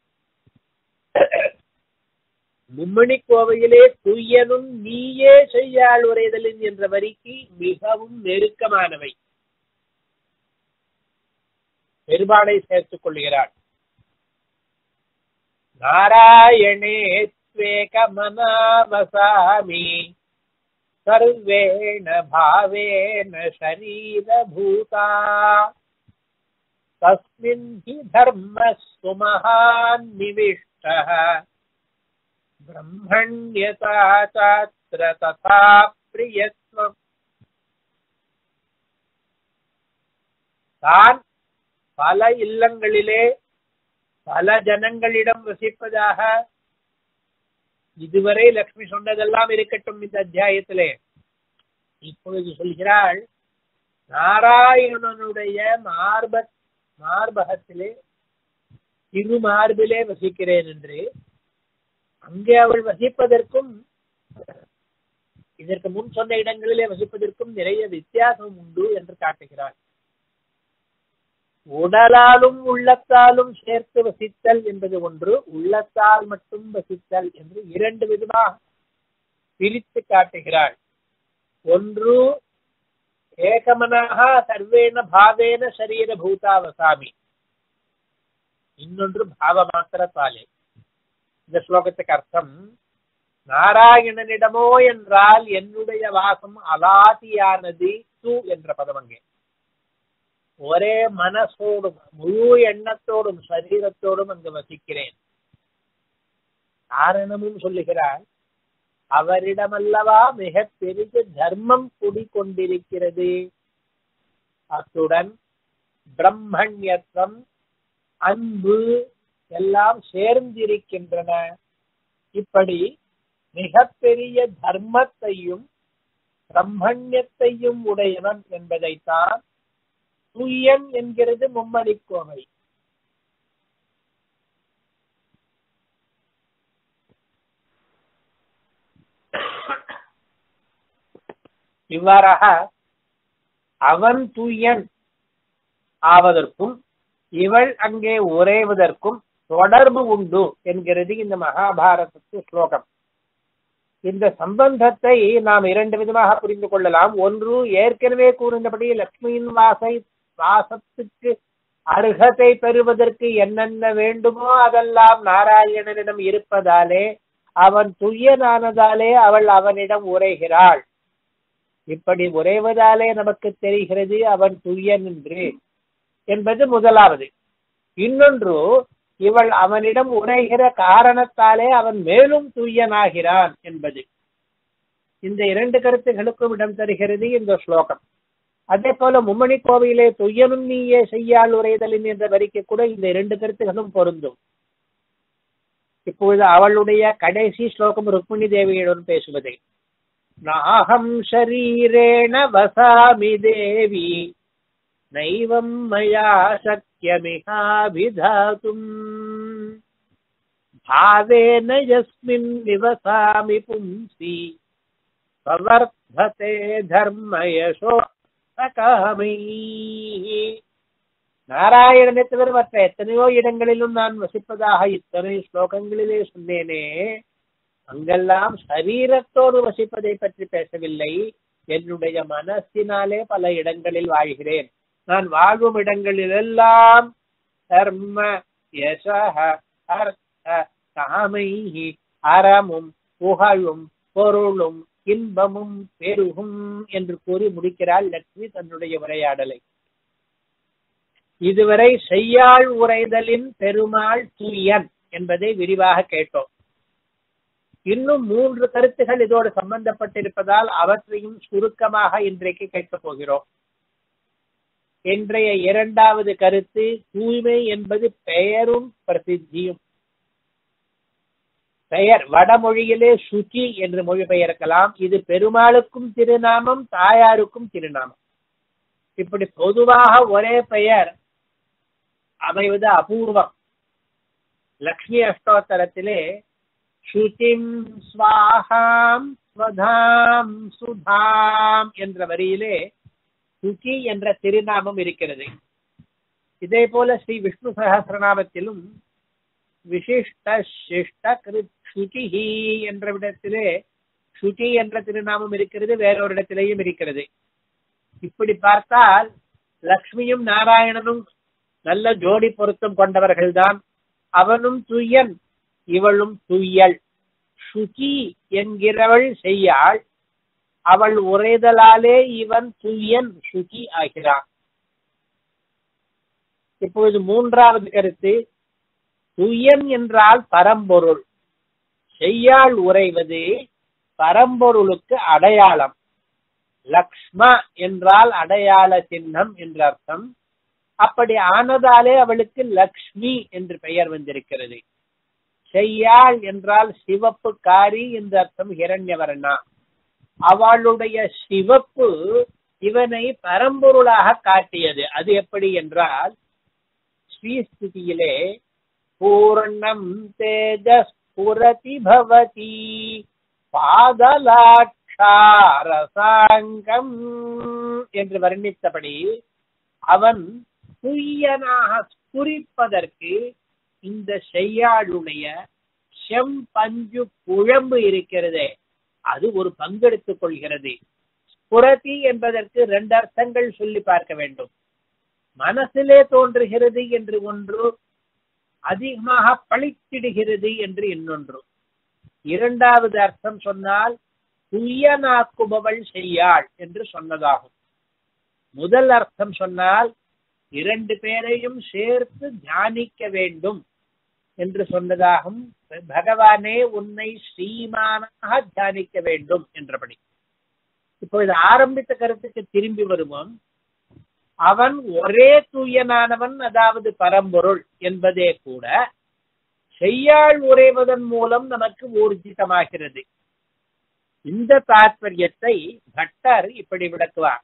மும்மணி கோவையிலே துய்யனும் நீயே செய்யாள் உரைதலின் என்ற வரிக்கு மிகவும் நெருக்கமானவை. பெருமாளை சேர்த்துக் கொள்கிறாள். நாராயணே ஸ்வேகமனாவசாமி சர்வேண பாவேன ஷரீரபூதா தஸ்மின் ஹி தர்மஸ்து மஹான் நிவிஷ்டः பிரம்மண்யதா சாத்ர ததா பிரியத்வம். தான் பல இல்லங்களிலே பல ஜனங்களிடம் வசிப்பதாக இதுவரை லக்ஷ்மி சொன்னதெல்லாம் இருக்கட்டும் இந்த அத்தியாயத்திலே. இப்பொழுது சொல்கிறாள், நாராயணனுடைய மார்பகத்திலே திருமார்பிலே வசிக்கிறேன் என்று. அங்கே அவள் வசிப்பதற்கும் இதற்கு முன் சொன்ன இடங்களிலே வசிப்பதற்கும் நிறைய வித்தியாசம் உண்டு என்று காட்டுகிறாள். உடலாலும் உள்ளத்தாலும் சேர்த்து வசித்தல் என்பது ஒன்று, உள்ளத்தால் மட்டும் வசித்தல் என்று இரண்டு விதமாக பிரித்து காட்டுகிறாள். ஒன்று ஏகமனாக சர்வேன பாவேன சரீர பூதாவசாமி, இன்னொன்று பாவ மாத்திரத்தாலே. இந்த ஸ்லோகத்துக்கு அர்த்தம், நாராயணனிடமோ என்றால் என்னுடைய வாசம் அலாதியானது து என்ற பதம். அங்கே ஒரே மனசோடும் முழு எண்ணத்தோடும் சரீரத்தோடும் அங்கு வசிக்கிறேன். காரணமும் சொல்லுகிறார், அவரிடமல்லவா மிக பெரிய தர்மம் குடிக்கொண்டிருக்கிறது. அத்துடன் பிரம்மண்யத்துவம், அன்பு எல்லாம் சேர்ந்திருக்கின்றன. இப்படி மிகப்பெரிய தர்மத்தையும் பிரம்மண்யத்தையும் உடையவன் என்பதைத்தான் துய்யன் என்கிறது மும்மணி கோவை. இவ்வாறாக அவன் துய்யன் ஆவதற்கும் இவள் அங்கே உறைவதற்கும் தொடர்பு உண்டு என்கிறது இந்த மகாபாரதத்து ஸ்லோகம். இந்த சம்பந்தத்தை நாம் இரண்டு விதமாக புரிந்து கொள்ளலாம். ஒன்று, ஏற்கனவே கூறினபடி லக்ஷ்மியின் வாசத்துக்கு அருகதை பெறுவதற்கு என்னென்ன வேண்டுமோ அதெல்லாம் நாராயணனிடம் இருப்பதாலே, அவன் துய்யனானதாலே அவள் அவனிடம் உரைகிறாள். இப்படி உரைவதாலே நமக்கு தெரிகிறது அவன் துய்யன் என்று என்பது முதலாவது. இன்னொன்று, இவள் அவனிடம் உரைகிற காரணத்தாலே அவன் மேலும் தூயனாகிறான் என்பது. இந்த இரண்டு கருத்துகளுக்கும் இடம் தருகிறது இந்த ஸ்லோகம். அதே போல மும்மணி கோவையிலே துய்யனும் நீயே செய்யாள் உரைதலின் என்ற வரிக்கு கூட இந்த இரண்டு கருத்துகளும் பொருந்தும். இப்பொழுது அவளுடைய கடைசி ஸ்லோகம் ருக்மிணி தேவியுடன் பேசுவது. நாஹம் ஷரீரேண வசாமி தேவி நைவம் மயா சக்யமிஹாபிதாதும் பாவேன யஸ்மின் நிவசாமி பும்சி பவர்த்ததே தர்மயசோ சகாமை. நாராயணனை தவிர மற்ற எத்தனையோ இடங்களிலும் நான் வசிப்பதாக இத்தனை ஸ்லோகங்களிலே சொன்னேனே, அங்கெல்லாம் சரீரத்தோடு வசிப்பதை பற்றி பேசவில்லை. என்னுடைய மனசினாலே பல இடங்களில் வாழ்கிறேன். நான் வாழும் இடங்களிலெல்லாம் தர்ம யசஹ அர்த்த காமைஹி அறமும் புகழும் பொருளும் இன்பமும் பெருகும் என்று கூறி முடிக்கிறாள் லட்சுமி தன்னுடைய உரையாடலை. இதுவரை செய்யாள் உரைதலின் பெருமாள் தூயன் என்பதை விரிவாக கேட்டோம். இன்னும் 3 கருத்துகள் இதோடு சம்பந்தப்பட்டிருப்பதால் அவற்றையும் சுருக்கமாக இன்றைக்கு கேட்கப் போகிறோம். இன்றைய 2வது கருத்து, தூய்மை என்பது பெயரும் பிரசித்தியும். பெயர் வடமொழியிலே சுச்சி என்று மொழிபெயர்க்கலாம். இது பெருமாளுக்கும் திருநாமம், தாயாருக்கும் திருநாமம். இப்படி பொதுவாக ஒரே பெயர் அமைவது அபூர்வம். லக்ஷ்மி அஷ்டோத்தரத்திலே சுச்சிம் ஸ்வாஹாம் ஸ்வதாம் சுதாம் என்ற வரியிலே சுச்சி என்ற திருநாமம் இருக்கிறது. இதே போல ஸ்ரீ விஷ்ணு சகஸ்ரநாமத்திலும் விசிஷ்ட சிஷ்ட கிருத் சுச்சிஹி என்ற இடத்திலே சுச்சி என்ற திருநாமம் இருக்கிறது, வேறொரு இடத்திலேயும் இருக்கிறது. இப்படி பார்த்தால் லக்ஷ்மியும் நாராயணனும் நல்ல ஜோடி பொருத்தம் கொண்டவர்கள்தான். அவனும் துய்யன், இவளும் துய்யல். சுச்சி என்கிறவள் செய்யாள், அவள் உரைதலாலே இவன் துய்யன் சுச்சி ஆகிறான். இப்பொழுது 3வது கருத்து, துய்யன் என்றால் பரம்பொருள். செய்யாள் உரைவது பரம்பொருளுக்கு அடையாளம். லக்ஷ்ம என்றால் அடையாள சின்னம் என்ற அர்த்தம். அப்படி ஆனதாலே அவளுக்கு லக்ஷ்மி என்று பெயர் வந்திருக்கிறது. செய்யாள் என்றால் சிவப்பு காரி என்ற அர்த்தம். ஹிரண்யவர்ணா, அவளுடைய சிவப்பு இவனை பரம்பொருளாக காட்டியது. அது எப்படி என்றால் ஸ்ரீஸ்துதியிலே பூர்ணம் தேஜஸ் புரதி பவதி பாதலாட்சாரசாங்கம் என்று வர்ணித்தபடி அவன் துய்யனாக ஸ்புரிப்பதற்கு இந்த செய்யாளுடைய செம்பஞ்சு குழம்பு இருக்கிறதே அது ஒரு பங்கெடுத்துக் கொள்கிறது. புரதி என்பதற்கு 2 அர்த்தங்கள் சொல்லி பார்க்க வேண்டும். மனசிலே தோன்றுகிறது என்று ஒன்று, அதிகமாக பழித்திடுகிறது என்று இன்னொன்று. 2வது அர்த்தம் சொன்னால் துய்யனாக்குபவள் செய்யாள் என்று சொன்னதாகும். முதல் அர்த்தம் சொன்னால் 2 பேரையும் சேர்த்து தியானிக்க வேண்டும் என்று சொன்னதாகும். பகவானே உன்னை ஸ்ரீமானாக தியானிக்க வேண்டும் என்றபடி. இப்பொழுது ஆரம்பித்த கருத்துக்கு திரும்பி வருவோம். அவன் ஒரே தூயனானவன், அதாவது பரம்பொருள் என்பதே கூட செய்யாள் உரைவதன் மூலம் நமக்கு ஊர்ஜிதமாகிறது. இந்த தாத்பரியத்தை பட்டர் இப்படி விளக்குவார்.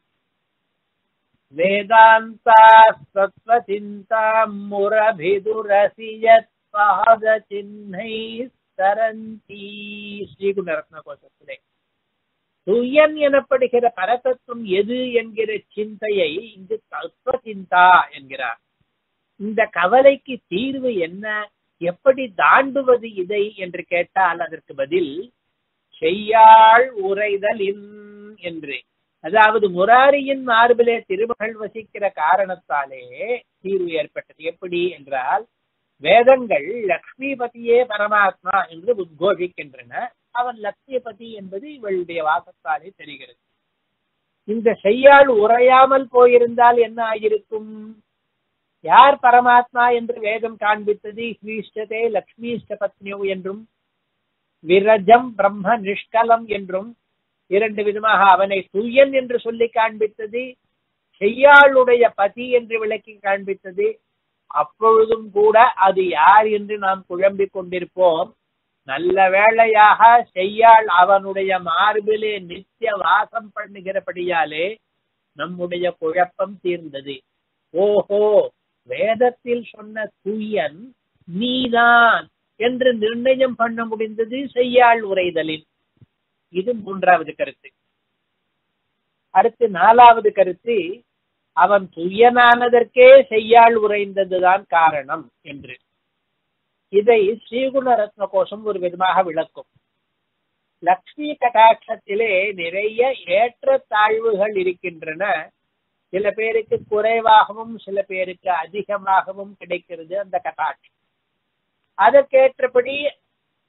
வேதாந்தா சத்வசிந்தா முரபிதுரசியத் பாத சின்னை சரந்தி. ஸ்ரீகுணரத்ன கோஷத்திலே துயன் எனப்படுகிற பரதத்துவம் எது என்கிற சிந்தையை இங்கு தத்துவ சிந்தா என்கிறார். இந்த கவலைக்கு தீர்வு என்ன, எப்படி தாண்டுவது இதை என்று கேட்டால் அதற்கு பதில் செய்யாள் உரைதல் என்று. அதாவது முராரியின் மார்பிலே திருமகள் வசிக்கிற காரணத்தாலே தீர்வு ஏற்பட்டது. எப்படி என்றால் வேதங்கள் லக்ஷ்மிபதியே பரமாத்மா என்று உத்கோஷிக்கின்றன. அவன் லக்ஷ்மிபதி என்பது இவளுடைய வாசத்தாலே தெரிகிறது. இந்த செய்யாள் உரையாமல் போயிருந்தால் என்ன ஆகிருக்கும்? யார் பரமாத்மா என்று வேதம் காண்பித்தது? ஸ்ரீஷ்டதே லக்ஷ்மிஷ்ட பத்னியோ என்றும் விரஜம் பிரம்ம நிஷ்கலம் என்றும் 2 விதமாக அவனை துய்யன் என்று சொல்லி காண்பித்தது, செய்யாளுடைய பதி என்று விளக்கி காண்பித்தது. அப்பொழுதும் கூட அது யார் என்று நாம் குழம்பிக் கொண்டிருப்போம். நல்ல வேளையாக செய்யாள் அவனுடைய மார்பிலே நித்திய வாசம் பண்ணுகிறபடியாலே நம்முடைய குழப்பம் தீர்ந்தது. ஓஹோ, வேதத்தில் சொன்ன தூயன் நீதான் என்று நிர்ணயம் பண்ண முடிந்தது செய்யாள் உரைதலில். இது 3வது கருத்து. அடுத்து 4வது கருத்து, அவன் துய்யனானதற்கே செய்யாள் உரைந்ததுதான் காரணம் என்று. இதை ஸ்ரீகுணரத்ன கோஷம் ஒரு விதமாக விளக்கும். லக்ஷ்மி கடாட்சத்திலே நிறைய ஏற்ற தாழ்வுகள் இருக்கின்றன. சில பேருக்கு குறைவாகவும் சில பேருக்கு அதிகமாகவும் கிடைக்கிறது அந்த கடாட்சம். அதற்கேற்றபடி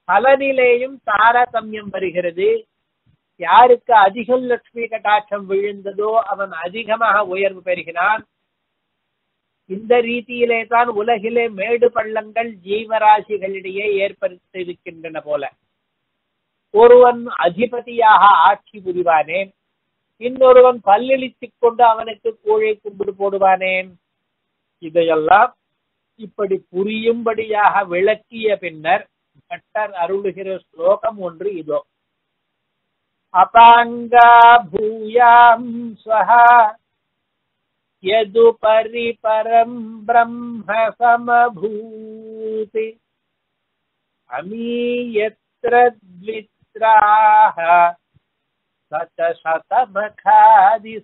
பலனிலேயும் தாரதமியம் வருகிறது. யாருக்கு அதிகம் லட்சுமி கடாட்சம் விழுந்ததோ அவன் அதிகமாக உயர்வு பெறுகிறான். இந்த ரீதியிலே தான் உலகிலே மேடு பள்ளங்கள் ஜீவராசிகளிடையே ஏற்படுத்தியிருக்கின்றன போல. ஒருவன் அதிபதியாக ஆட்சி புரிவானேன், இன்னொருவன் பல்லிழித்துக் கொண்டு அவனுக்கு கூழை கும்பிடு போடுவானேன். இதையெல்லாம் இப்படி புரியும்படியாக விளக்கிய பின்னர் பட்டர் அருளுகிற ஸ்லோகம் ஒன்று இதோ. அபாங்கா பூயாம் ஸ்வஹா யதுபரி பரம் பிரம்ம சமபூதி அமீயத்ர த்வித்ராஹ சதசதமகாதி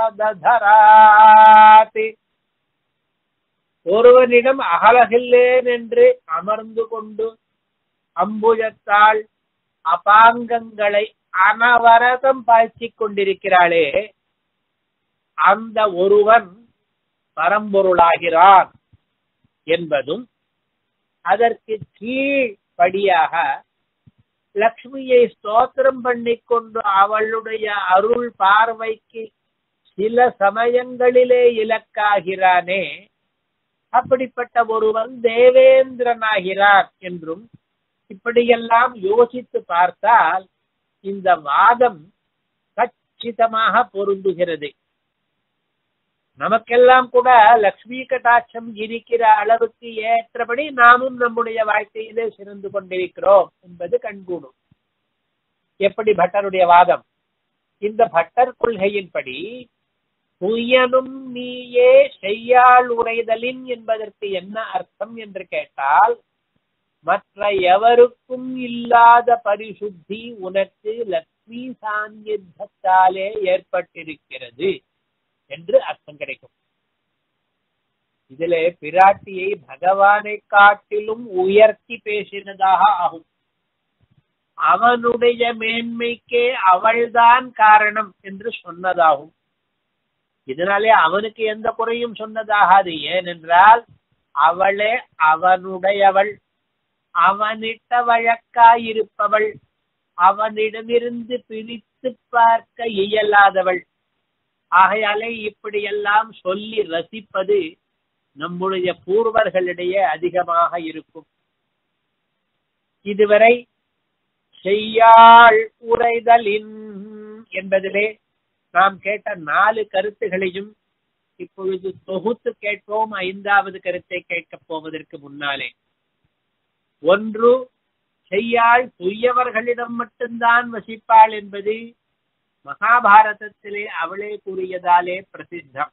சததராதி. ஒருவனிடம் அகலகில்லேன் என்று அமர்ந்து கொண்டு அம்புஜத்தால் அபாங்கங்களை அனவரதம் பாய்ச்சிக் கொண்டிருக்கிறாளே, அந்த ஒருவன் பரம்பொருளாகிறான் என்பதும், அதற்கு கீழ்படியாக லக்ஷ்மியை ஸ்தோத்திரம் பண்ணிக்கொண்டு அவளுடைய அருள் பார்வைக்கு சில சமயங்களிலே இலக்காகிறானே, அப்படிப்பட்ட ஒருவன் தேவேந்திரனாகிறான் என்றும் இப்படியெல்லாம் யோசித்து பார்த்தால் இந்த வாதம் கச்சிதமாக பொருந்துகிறது. நமக்கெல்லாம் கூட லக்ஷ்மி கடாட்சம் இருக்கிற அளவுக்கு ஏற்றபடி நாமும் நம்முடைய வாழ்க்கையிலே சிறந்து கொண்டிருக்கிறோம் என்பது கண்கூடும். எப்படி பட்டருடைய வாதம்? இந்த பட்டர் கொள்கையின்படி துயனும் நீயே செய்யாள் உரைதலின் என்பதற்கு என்ன அர்த்தம் என்று கேட்டால், மற்ற எவருக்கும் இல்லாத பரிசுத்தி உனக்கு லக்ஷ்மி சாநித்தியத்தாலே ஏற்பட்டிருக்கிறது என்று அர்த்தம் கிடைக்கும். இதிலே பிராட்டியை பகவானை காட்டிலும் உயர்த்தி பேசினதாக ஆகும். அவனுடைய மேன்மைக்கே அவள்தான் காரணம் என்று சொன்னதாகும். இதனாலே அவனுக்கு எந்த குறையும் சொன்னதாகாது. ஏனென்றால் அவளே அவனுடையவள், அவனிட்ட வழக்காயிருப்பவள், அவனிடமிருந்து பிரித்து பார்க்க இயலாதவள். ஆகையாலே இப்படியெல்லாம் சொல்லி ரசிப்பது நம்முடைய பூர்வர்களிடையே அதிகமாக இருக்கும். இதுவரை செய்யாள் உரைதலின் என்பதிலே நாம் கேட்ட 4 கருத்துகளையும் இப்பொழுது தொகுத்து கேட்போம். 5வது கருத்தை கேட்கப் போவதற்கு முன்னாலே, 1, செய்யாள் துய்யவர்களிடம் மட்டும்தான் வசிப்பாள் என்பது மகாபாரதத்திலே அவளே கூறியதாலே பிரசித்தம்.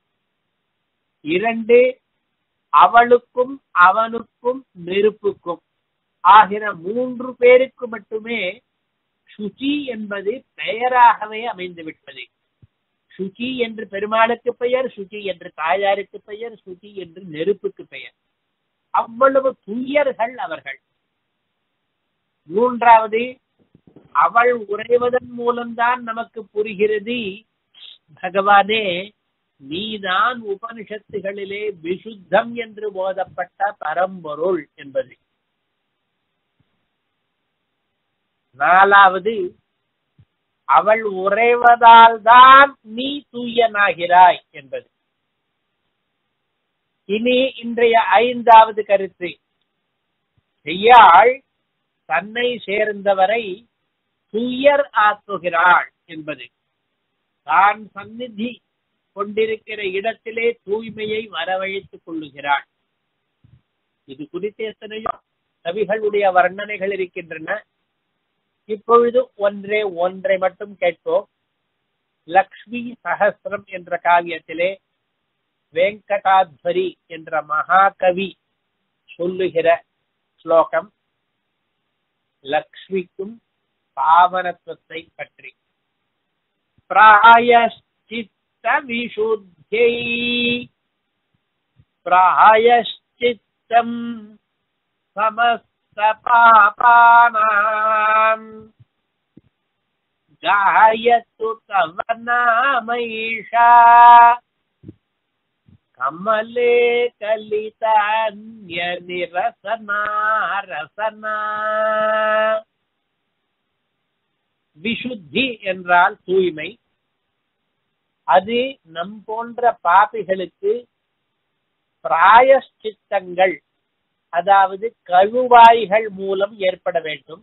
2, அவளுக்கும் அவனுக்கும் நெருப்புக்கும் ஆகிற 3 பேருக்கு மட்டுமே சுச்சி என்பது பெயராகவே அமைந்துவிட்டது. சுச்சி என்று பெருமாளுக்கு பெயர், சுச்சி என்று தாயாருக்கு பெயர், சுச்சி என்று நெருப்புக்கு பெயர். அவ்வளவு துயர்கள் அவர்கள். 3வது, அவள் உரைவதன் மூலம்தான் நமக்கு புரிகிறது, பகவானே நீதான் உபனிஷத்துகளிலே விசுத்தம் என்று போதப்பட்ட பரம்பொருள் என்பது. 4வது, அவள் உரைவதால் தான் நீ தூயனாகிறாய் என்பது. இனி இன்றைய 5வது கருத்து, செய்யாள் தன்னை சேர்ந்தவரை துயர் ஆக்குகிறாள் என்பது. தான் சந்நிதி கொண்டிருக்கிற இடத்திலே தூய்மையை வரவழைத்துக் கொள்ளுகிறாள். இது குறித்து எத்தனையோ கவிகளுடைய வர்ணனைகள் இருக்கின்றன. இப்பொழுது ஒன்றை மட்டும் கேட்போம். லக்ஷ்மி சஹஸ்ரம் என்ற காவியத்திலே வெங்கடாத்வரி என்ற மகாகவி சொல்லுகிற ஸ்லோகம் லக்ஷ்மிக்கும் பாவனத்துவத்தை பற்றி. பிராயஷ்சித்த விசுத்யை பிராயஷ்சித்தம் சமஸ்த பாபானாம் காயத்து தவ நாமைஷா கமலே கலிதான்ய நிரசனா ரசனா. விஷுத்தி என்றால் தூய்மை. அது நம் போன்ற பாபிகளுக்கு பிராயஷ்சித்தங்கள், அதாவது கழுவாய்கள் மூலம் ஏற்பட வேண்டும்.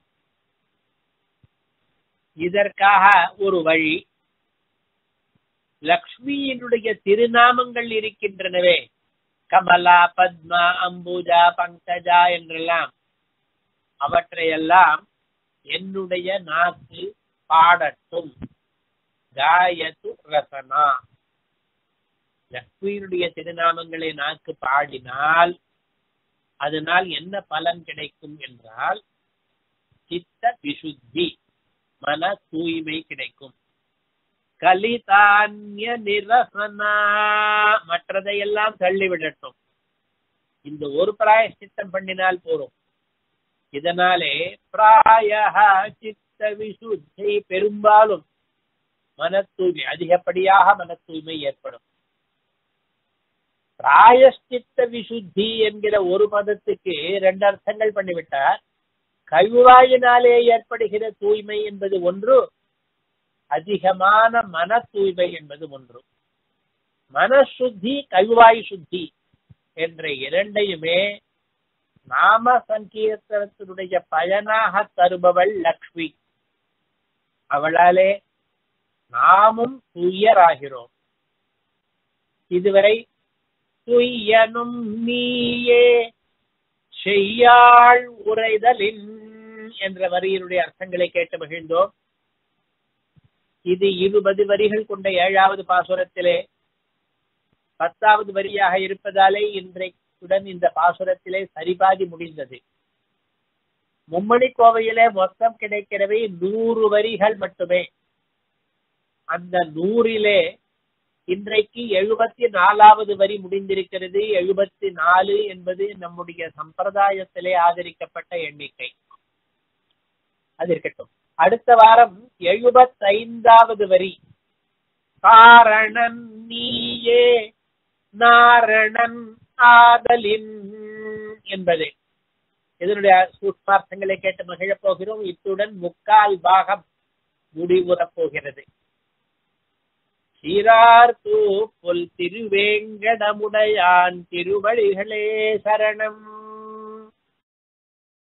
இதற்காக ஒரு வழி, லக்ஷ்மியினுடைய திருநாமங்கள் இருக்கின்றனவே, கமலா, பத்மா, அம்புஜா, பங்கஜா என்றெல்லாம், அவற்றையெல்லாம் என்னுடைய நாக்கு பாடட்டும். காயத்து ரசனா. லக்ஷ்மியினுடைய திருநாமங்களை நாக்கு பாடினால் அதனால் என்ன பலன் கிடைக்கும் என்றால் சித்த விசுத்தி, மன தூய்மை கிடைக்கும். கலிதான்ய நிரசனா, மற்றதையெல்லாம் தள்ளிவிடட்டும். இந்த ஒரு பிராயஷ்சித்தம் பண்ணினால் போரும். இதனாலே பிராய சித்த விசுத்தி, பெரும்பாலும் மன தூய்மை, அதிகப்படியாக மன தூய்மை ஏற்படும். பிராயஷ்சித்த விசுத்தி என்கிற ஒரு பதத்துக்கு ரெண்டு அர்த்தங்கள் பண்ணிவிட்டார். கழுவாயினாலே ஏற்படுகிற தூய்மை என்பது ஒன்று, அதிகமான மன தூய்மை என்பது ஒன்று. மனசுத்தி, கழுவாய் சுத்தி என்ற இரண்டையுமே நாம சங்கீர்த்தனத்தினுடைய பயனாக தருபவள் லக்ஷ்மி. அவளாலே நாமும் தூயராகிறோம். இதுவரை துய்யனும் நீயே செய்யாள் உரைதலின் என்ற வரியினுடைய அர்த்தங்களை கேட்டு மகிழ்ந்தோம். இது 20 வரிகள் கொண்ட 7வது பாசுரத்திலே 10வது வரியாக இருப்பதாலே இன்றைக்குடன் இந்த பாசுரத்திலே சரிபாதி முடிந்தது. மும்மணி கோவையிலே மொத்தம் கிடைக்கிறவை 100 வரிகள் மட்டுமே. அந்த 100லே இன்றைக்கு 74வது வரி முடிந்திருக்கிறது. 74 என்பது நம்முடைய சம்பிரதாயத்திலே ஆதரிக்கப்பட்ட எண்ணிக்கை. அது இருக்கட்டும். அடுத்த வாரம் 75வது வரி, காரணன் நீயே நாரணன் ஆதலின் என்பது. இதனுடைய சூட்சார்த்தங்களை கேட்டு மகிழப் போகிறோம். இத்துடன் 3/4 பாகம் முடிவுறப் போகிறது. சீரார்த்தூ புல் திருவேங்கடமுடையான் திருவழிகளே சரணம்.